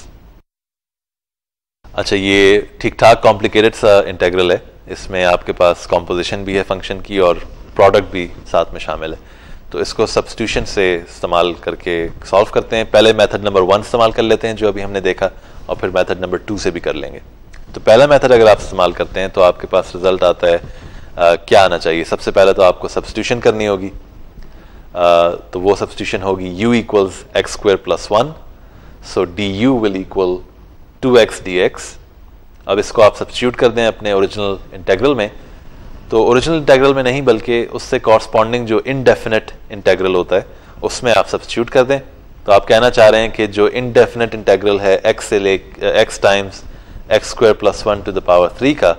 अच्छा, ये ठीक ठाक कॉम्प्लिकेटेड सा इंटेग्रल है, इसमें आपके पास कॉम्पोजिशन भी है फंक्शन की और प्रोडक्ट भी साथ में शामिल है। तो इसको सब्स्टिट्यूशन से इस्तेमाल करके सॉल्व करते हैं। पहले मेथड नंबर 1 इस्तेमाल कर लेते हैं जो अभी हमने देखा, और फिर मेथड नंबर 2 से भी कर लेंगे। तो पहला मेथड अगर आप इस्तेमाल करते हैं तो आपके पास रिजल्ट आता है क्या आना चाहिए। सबसे पहले तो आपको सब्स्टिट्यूशन करनी होगी, तो वो सब्स्टिट्यूशन होगी u equals x square plus 1, so du will equal 2x dx। अब इसको आप सब्स्टिट्यूट कर दें अपने ओरिजिनल इंटेग्रल में, तो ओरिजिनल इंटेग्रल में नहीं बल्कि उससे कॉरस्पॉन्डिंग जो इनडेफिनेट इंटेग्रल होता है उसमें आप सब्स्टिट्यूट कर दें। तो आप कहना चाह रहे हैं कि जो इनडेफिनेट इंटेग्रल है x times x square plus 1 to the power 3 का,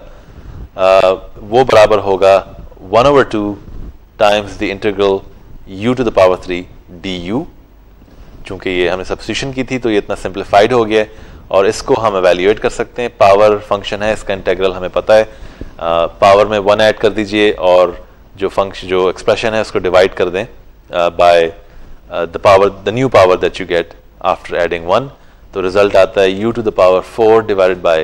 वो बराबर होगा 1/2 times the integral u to the power 3 du। चूंकि ये हमने सब्स्टिट्यूशन की थी तो ये इतना सिंप्लीफाइड हो गया है, और इसको हम एवेल्यूएट कर सकते हैं। पावर फंक्शन है, इसका इंटेग्रल हमें पता है, पावर में 1 ऐड कर दीजिए और जो एक्सप्रेशन है उसको डिवाइड कर दें by the new power that you get after adding 1। तो रिजल्ट आता है u to the power 4 divided by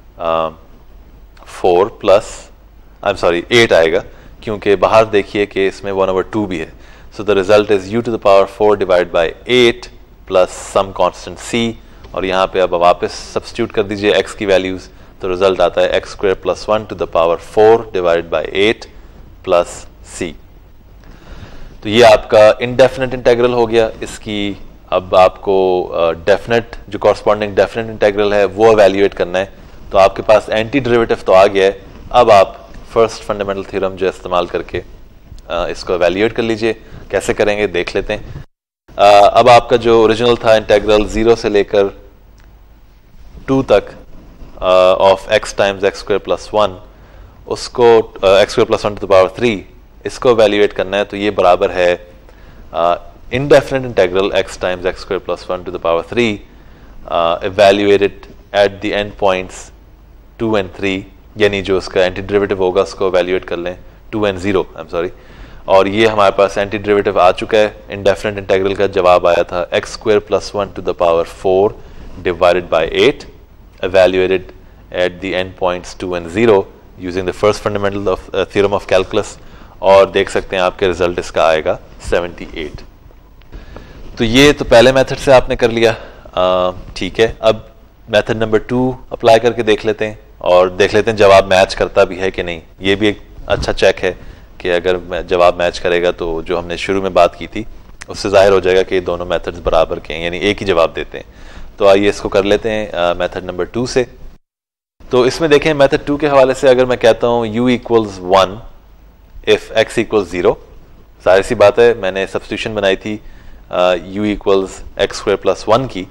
4 plus 8 आएगा, क्योंकि बाहर देखिए कि इसमें 1/2 भी है। So the result is u to the power 4 divided by 8 plus some constant c, और यहाँ पे अब वापस सब्स्टिट्यूट कर दीजिए x की वैल्यूज, तो रिजल्ट आता है x square plus 1 to the power 4 divided by 8 plus c। तो ये आपका इनडेफिनेट इंटेग्रल हो गया। इसकी अब आपको डेफिनेट जो कॉरस्पॉन्डिंग डेफिनेट इंटेग्रल है वो एवेल्यूएट करना है। तो आपके पास एंटी डेरिवेटिव तो आ गया है, अब आप फर्स्ट फंडामेंटल थ्योरम जो इस्तेमाल करके इसको एवेल्यूएट कर लीजिए। कैसे करेंगे देख लेते हैं। अब आपका जो ओरिजिनल था इंटेग्रल 0 से लेकर 2 तक of x times x square plus 1, उसको x square plus 1 to the power 3, इसको एवेल्यूएट करना है। तो ये बराबर है indefinite integral x times x square plus 1 to the power 3 evaluated at the end points 2 and 3, यानी जो उसका एंटी डेरिवेटिव होगा उसको एवेल्यूएट कर लें 2 and 0, और ये हमारे पास एंटी डेरिवेटिव आ चुका है। इनडेफिनेट इंटेग्रल का जवाब आया था x square plus 1 to the power 4 divided by 8 evaluated at the end points 2 and 0 using the first fundamental of theorem of calculus, और देख सकते हैं आपके रिजल्ट इसका आएगा 78। तो ये तो पहले मेथड से आपने कर लिया, ठीक है। अब मेथड नंबर 2 अप्लाई करके देख लेते हैं और देख लेते हैं जवाब मैच करता भी है कि नहीं। ये भी एक अच्छा चेक है कि अगर जवाब मैच करेगा तो जो हमने शुरू में बात की थी उससे जाहिर हो जाएगा कि दोनों मेथड्स बराबर के हैं, यानी एक ही जवाब देते हैं। तो आइए इसको कर लेते हैं मेथड नंबर 2 से। तो इसमें देखें मेथड 2 के हवाले से अगर मैं कहता हूँ u equals 1 if x equals 0, जाहिर सी बात है मैंने सब्स्टिट्यूशन बनाई थी u equals x square plus 1 की,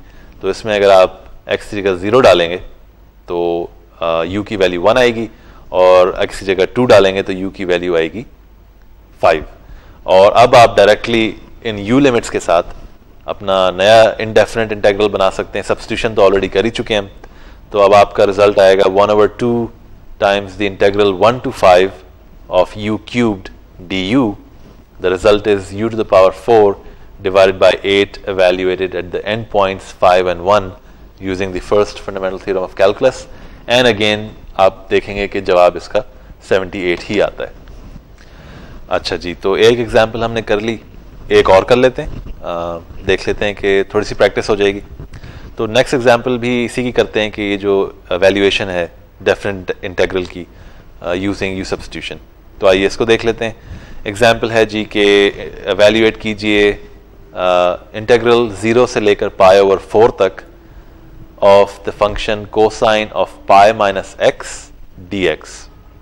तो इसमें अगर आप x3 का 0 डालेंगे तो u की वैल्यू 1 आएगी, और x की जगह 2 डालेंगे तो u की वैल्यू आएगी 5। और अब आप डायरेक्टली इन u लिमिट्स के साथ अपना नया इंडेफिनेट इंटीग्रल बना सकते हैं। सब्स्टिट्यूशन तो ऑलरेडी कर ही चुके हैं हम, तो अब आपका रिजल्ट आएगा 1/2 times the integral 1 to 5 of u cubed du. The result is u to the power 4 divided by 8 evaluated at the endpoints 5 and 1 using the first fundamental theorem of calculus. And again आप देखेंगे कि जवाब इसका 78 ही आता है। अच्छा जी, तो एक एग्जाम्पल हमने कर ली, एक और कर लेते हैं, देख लेते हैं कि थोड़ी सी प्रैक्टिस हो जाएगी। तो नेक्स्ट एग्जाम्पल भी इसी की करते हैं कि ये जो वैल्यूएशन है डेफिनेट इंटीग्रल की यूजिंग यू सब्स्टिट्यूशन। तो आइए इसको देख लेते हैं। एग्जाम्पल है जी कि एवेल्यूएट कीजिए इंटीग्रल 0 से लेकर π/4 तक of the function cosine of pi minus x dx.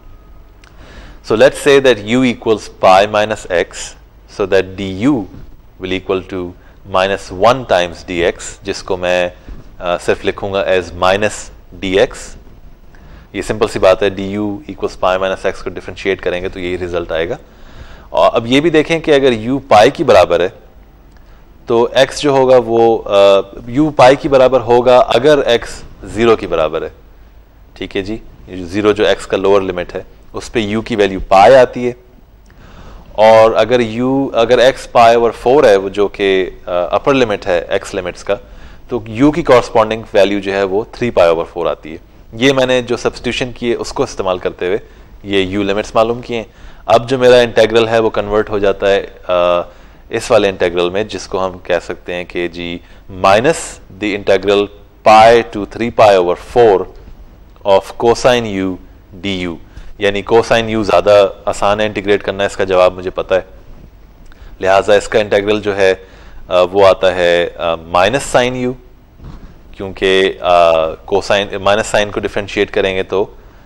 So let's say that u equals pi minus x, so that du will equal to -1 times dx, जिसको मैं सिर्फ लिखूंगा एज माइनस dx। ये simple सी बात है, du equals pi minus x को differentiate करेंगे तो यही रिजल्ट आएगा। और अब ये भी देखें कि अगर u पाई की बराबर है तो x जो होगा वो u पाई की बराबर होगा अगर x 0 की बराबर है। ठीक है जी, 0 जो x का लोअर लिमिट है उस पे u की वैल्यू पाई आती है, और अगर x π/4 है वो जो कि अपर लिमिट है x लिमिट्स का, तो u की कॉरस्पॉन्डिंग वैल्यू जो है वो 3π/4 आती है। ये मैंने जो सब्स्टिट्यूशन किए उसको इस्तेमाल करते हुए ये u लिमिट्स मालूम किए। अब जो मेरा इंटीग्रल है वो कन्वर्ट हो जाता है इस वाले इंटीग्रल में, जिसको हम कह सकते हैं कि जी minus the integral pi to 3π/4 of cosine u du। यानी कोसाइन u ज़्यादा आसान है इंटीग्रेट करना, इसका जवाब मुझे पता है, लिहाजा इसका इंटीग्रल जो है वो आता है माइनस साइन u, क्योंकि कोसाइन माइनस साइन को डिफरेंशिएट करेंगे तो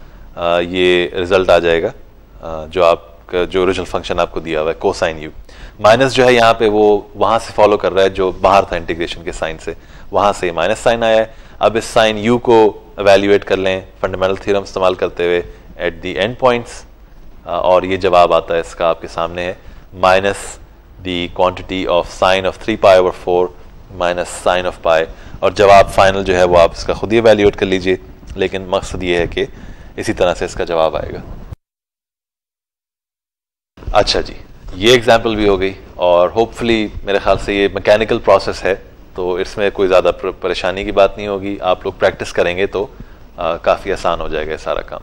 ये रिजल्ट आ जाएगा जो आपका जो ओरिजिनल फंक्शन आपको दिया हुआ है कोसाइन u। माइनस जो है यहाँ पे वो वहाँ से फॉलो कर रहा है जो बाहर था इंटीग्रेशन के साइन से, वहाँ से माइनस साइन आया है। अब इस साइन u को एवेल्यूएट कर लें फंडामेंटल थ्योरम इस्तेमाल करते हुए एट द एंड पॉइंट्स, और ये जवाब आता है इसका आपके सामने है minus the quantity of sine of 3π/4 minus sine of pi. और जवाब फाइनल जो है वो आप इसका खुद ही एवेल्यूएट कर लीजिए, लेकिन मकसद ये है कि इसी तरह से इसका जवाब आएगा। अच्छा जी, ये एग्जाम्पल भी हो गई, और होपफुली मेरे ख्याल से ये मैकेनिकल प्रोसेस है तो इसमें कोई ज़्यादा परेशानी की बात नहीं होगी। आप लोग प्रैक्टिस करेंगे तो काफ़ी आसान हो जाएगा सारा काम।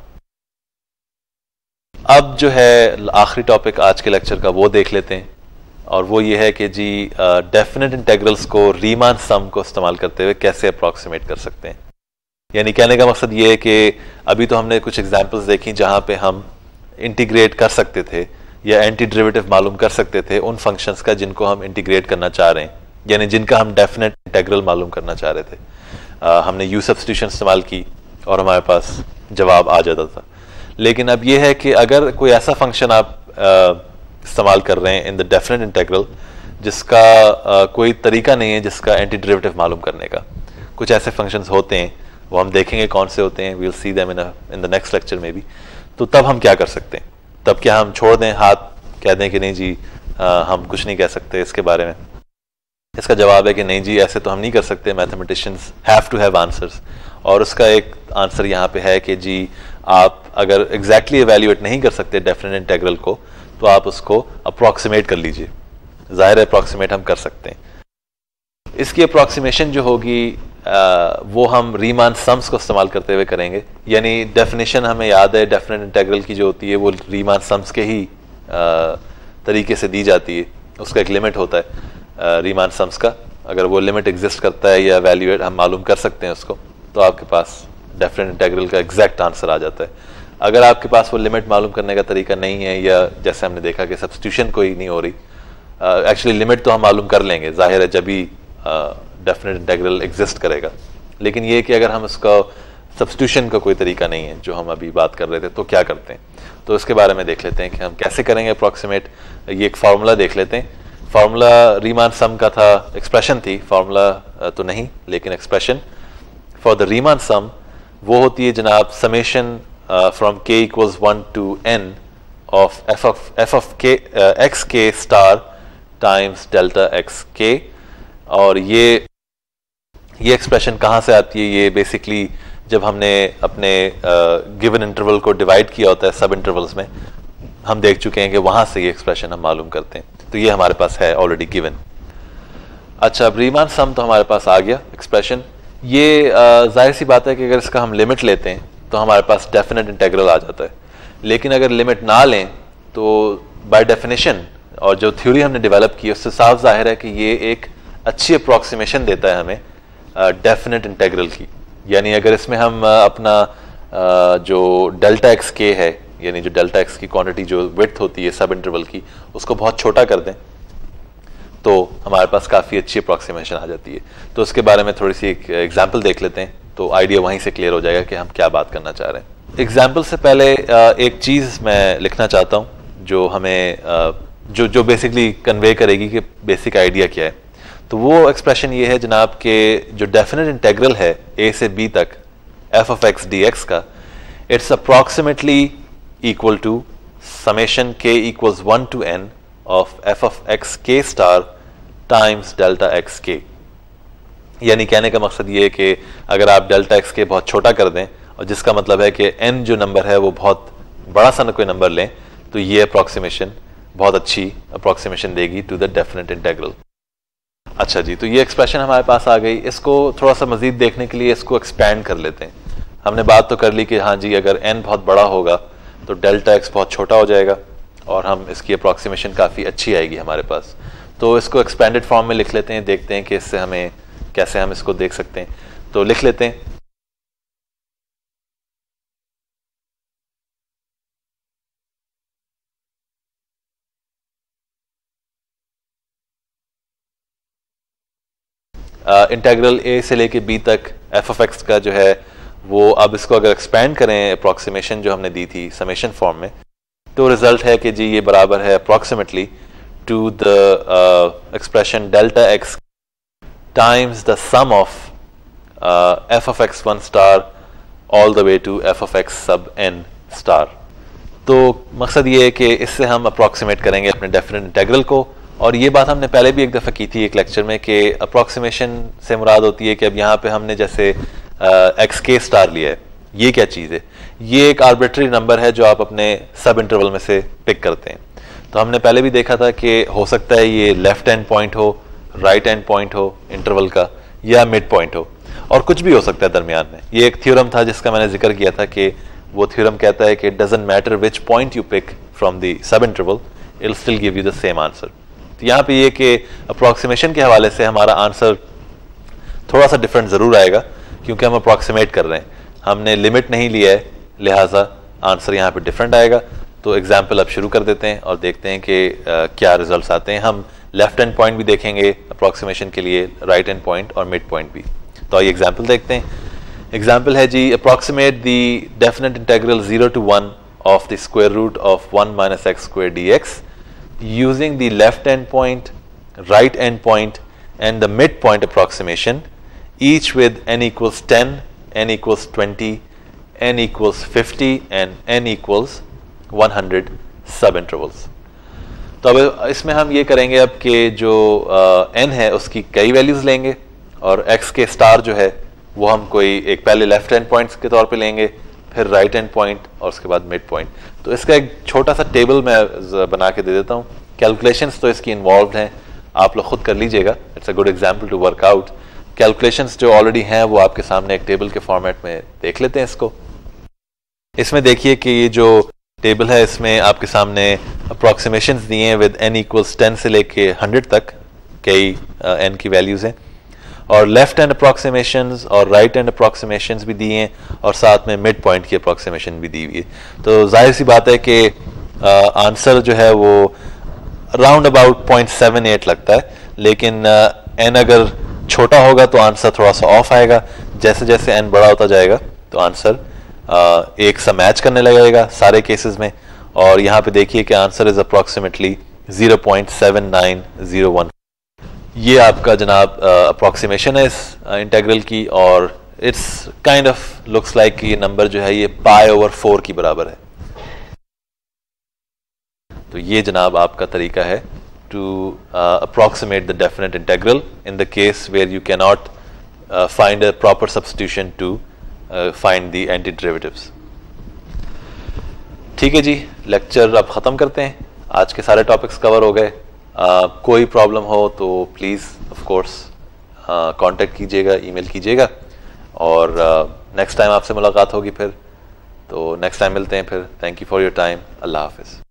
अब जो है आखिरी टॉपिक आज के लेक्चर का वो देख लेते हैं, और वो ये है कि जी डेफिनेट इंटीग्रल्स को रीमान सम को इस्तेमाल करते हुए कैसे अप्रॉक्सीमेट कर सकते हैं। यानी कहने का मकसद ये है कि अभी तो हमने कुछ एग्जांपल्स देखी जहां पे हम इंटीग्रेट कर सकते थे या एंटी डेरिवेटिव मालूम कर सकते थे उन फंक्शंस का जिनको हम इंटीग्रेट करना चाह रहे हैं, यानी जिनका हम डेफिनेट इंटीग्रल मालूम करना चाह रहे थे। हमने यू सब्स्टिट्यूशन इस्तेमाल की और हमारे पास जवाब आ जाता था। लेकिन अब यह है कि अगर कोई ऐसा फंक्शन आप इस्तेमाल कर रहे हैं इन द डेफिनेट इंटीग्रल जिसका कोई तरीका नहीं है जिसका एंटी डेरिवेटिव मालूम करने का, कुछ ऐसे फंक्शंस होते हैं, वो हम देखेंगे कौन से होते हैं, we will see them in the next lecture में भी। तो तब हम क्या कर सकते हैं? तब क्या हम छोड़ दें हाथ, कह दें कि नहीं जी हम कुछ नहीं कह सकते इसके बारे में? इसका जवाब है कि नहीं जी, ऐसे तो हम नहीं कर सकते। Mathematicians have to have answers, और उसका एक आंसर यहाँ पे है कि जी आप अगर एग्जैक्टली एवेल्यूएट नहीं कर सकते डेफिनेट इंटीग्रल को, तो आप उसको अप्रॉक्सीमेट कर लीजिए। जाहिर है अप्रॉक्सीमेट हम कर सकते हैं। इसकी अप्रॉक्सीमेशन जो होगी वो हम रीमान सम्स को इस्तेमाल करते हुए करेंगे। यानी डेफिनेशन हमें याद है डेफिनेट इंटीग्रल की जो होती है वो रीमान सम्स के ही तरीके से दी जाती है। उसका एक लिमिट होता है रीमान सम्स का, अगर वो लिमिट एग्जिस्ट करता है या वैल्यूएट हम मालूम कर सकते हैं उसको, तो आपके पास डेफिनेट इंटीग्रल का एग्जैक्ट आंसर आ जाता है। अगर आपके पास वो लिमिट मालूम करने का तरीका नहीं है, या जैसे हमने देखा कि सब्स्टिट्यूशन कोई नहीं हो रही, एक्चुअली लिमिट तो हम मालूम कर लेंगे, जाहिर है जब भी डेफिनेट इंटीग्रल एग्जिस्ट करेगा। लेकिन ये कि अगर हम उसका सब्स्टिट्यूशन का कोई तरीका नहीं है जो हम अभी बात कर रहे थे, तो क्या करते हैं, तो इसके बारे में देख लेते हैं कि हम कैसे करेंगे अप्रॉक्सीमेट। ये एक फार्मूला देख लेते हैं। फार्मूला रीमान सम का था, एक्सप्रेशन थी, फार्मूला तो नहीं, लेकिन expression for the Riemann sum वो होती है जनाब summation from k equals 1 to n of f of k x k star times delta x k। और ये एक्सप्रेशन कहाँ से आती है? ये बेसिकली जब हमने अपने गिवन इंटरवल को डिवाइड किया होता है सब इंटरवल्स में, हम देख चुके हैं कि वहां से ये एक्सप्रेशन हम मालूम करते हैं। तो ये हमारे पास है ऑलरेडी गिवन। अच्छा, अब रीमान सम तो हमारे पास आ गया एक्सप्रेशन। ये जाहिर सी बात है कि अगर इसका हम लिमिट लेते हैं तो हमारे पास डेफिनेट इंटेग्रल आ जाता है, लेकिन अगर लिमिट ना लें तो बाय डेफिनेशन और जो थ्योरी हमने डेवलप की उससे साफ जाहिर है कि ये एक अच्छी अप्रॉक्सीमेशन देता है हमें डेफिनेट इंटेग्रल की। यानी अगर इसमें हम अपना जो डेल्टा एक्स के है, यानी जो डेल्टा एक्स की क्वांटिटी जो विड्थ होती है सब इंटरवल की, उसको बहुत छोटा कर दें तो हमारे पास काफ़ी अच्छी अप्रॉक्सीमेशन आ जाती है। तो उसके बारे में थोड़ी सी एक एग्जाम्पल देख लेते हैं, तो आइडिया वहीं से क्लियर हो जाएगा कि हम क्या बात करना चाह रहे हैं। एग्जाम्पल से पहले एक चीज़ मैं लिखना चाहता हूँ जो हमें जो बेसिकली कन्वे करेगी कि बेसिक आइडिया क्या है। तो वो एक्सप्रेशन ये है जनाब के जो डेफिनेट इंटेग्रल है a से b तक f of x dx का, it's approximately equal to summation k equals 1 to n of f of x k star times delta x k। यानी कहने का मकसद ये है कि अगर आप डेल्टा x k बहुत छोटा कर दें, और जिसका मतलब है कि n जो नंबर है वो बहुत बड़ा सा कोई नंबर लें, तो ये अप्रॉक्सीमेशन बहुत अच्छी अप्रॉक्सीमेशन देगी टू द डेफिनेट इंटेग्रल। अच्छा जी, तो ये एक्सप्रेशन हमारे पास आ गई। इसको थोड़ा सा मजीद देखने के लिए इसको एक्सपैंड कर लेते हैं। हमने बात तो कर ली कि हाँ जी, अगर n बहुत बड़ा होगा तो डेल्टा x बहुत छोटा हो जाएगा और हम इसकी अप्रॉक्सीमेशन काफ़ी अच्छी आएगी हमारे पास। तो इसको एक्सपेंडेड फॉर्म में लिख लेते हैं, देखते हैं कि इससे हमें कैसे हम इसको देख सकते हैं। तो लिख लेते हैं इंटेग्रल a से लेके b तक f of x का जो है वो, अब इसको अगर एक्सपैंड करें अप्रॉक्सीमेशन जो हमने दी थी समेशन फॉर्म में, तो रिजल्ट है कि जी ये बराबर है approximately to the expression delta x times the sum of f of x 1 star all the way to f of x sub n star. तो मकसद ये है कि इससे हम अप्रॉक्सीमेट करेंगे अपने डेफिनेट इंटेग्रल को। और ये बात हमने पहले भी एक दफ़ा की थी एक लेक्चर में कि अप्रॉक्सीमेशन से मुराद होती है कि अब यहाँ पे हमने जैसे एक्स के स्टार लिया है, ये क्या चीज़ है? ये एक आर्बिट्री नंबर है जो आप अपने सब इंटरवल में से पिक करते हैं। तो हमने पहले भी देखा था कि हो सकता है ये लेफ्ट एंड पॉइंट हो, राइट एंड पॉइंट हो इंटरवल का, या मिड पॉइंट हो, और कुछ भी हो सकता है दरमियान में। ये एक थ्योरम था जिसका मैंने जिक्र किया था कि वो थ्योरम कहता है कि doesn't matter which point you pick from the sub interval, it will still give you the same answer. तो यहाँ पे ये कि अप्रॉक्सीमेशन के हवाले से हमारा आंसर थोड़ा सा डिफरेंट ज़रूर आएगा, क्योंकि हम अप्रॉक्सीमेट कर रहे हैं, हमने लिमिट नहीं लिया है, लिहाजा आंसर यहाँ पे डिफरेंट आएगा। तो एग्जाम्पल अब शुरू कर देते हैं और देखते हैं कि क्या रिजल्ट्स आते हैं। हम लेफ्ट एंड पॉइंट भी देखेंगे अप्रॉक्सीमेशन के लिए, राइट एंड पॉइंट और मिड पॉइंट भी। तो आइए एग्जाम्पल देखते हैं। एग्जाम्पल है जी, approximate the definite integral 0 to 1 of the square root of 1 minus x squared dx using the left end point, right end point and the midpoint approximation, each with n equals 10, n equals 20, n equals 50 and n equals 100 सब intervals. तो अब इसमें हम ये करेंगे अब कि जो n है उसकी कई वैल्यूज लेंगे और x के स्टार जो है वो हम कोई एक पहले लेफ्ट हैंड पॉइंट्स के तौर पे लेंगे, फिर राइट हैंड पॉइंट और उसके बाद मिड पॉइंट। तो इसका एक छोटा सा टेबल मैं बना के दे देता हूँ। कैलकुलेशंस तो इसकी इन्वॉल्व हैं, आप लोग खुद कर लीजिएगा, it's a good example to work out. Calculations जो ऑलरेडी हैं वो आपके सामने एक टेबल के फॉर्मेट में देख लेते हैं इसको। इसमें देखिए कि ये जो टेबल है इसमें आपके सामने अप्रॉक्सीमेशंस दिए हैं विद n इक्वल्स 10 से लेके 100 तक, कई n की वैल्यूज हैं, और लेफ्ट हैंड अप्रॉक्सीमेशंस और राइट हैंड अप्रॉक्सीमेशंस भी दिए हैं और साथ में मिड पॉइंट की अप्रॉक्सीमेशन भी दी हुई है। तो जाहिर सी बात है कि आंसर जो है वो राउंड अबाउट 0.78 लगता है, लेकिन n अगर छोटा होगा तो आंसर थोड़ा सा ऑफ आएगा, जैसे जैसे n बड़ा होता जाएगा तो आंसर एक सा मैच करने लगेगा सारे केसेस में। और यहाँ पे देखिए कि आंसर इज अप्रॉक्सीमेटली 0.7901। ये आपका जनाब अप्रॉक्सीमेशन है इस इंटेग्रल की, और it's kind of looks like कि ये नंबर जो है ये π/4 की बराबर है। तो ये जनाब आपका तरीका है to approximate the definite integral in the case where you can not find a proper substitution to find the anti derivatives. ठीक है जी, लेक्चर अब ख़त्म करते हैं। आज के सारे टॉपिक्स कवर हो गए। कोई प्रॉब्लम हो तो प्लीज़ ऑफ कोर्स कांटेक्ट कीजिएगा, ईमेल कीजिएगा, और नेक्स्ट टाइम आपसे मुलाकात होगी फिर। तो नेक्स्ट टाइम मिलते हैं फिर। Thank you for your time. अल्लाह हाफिज़।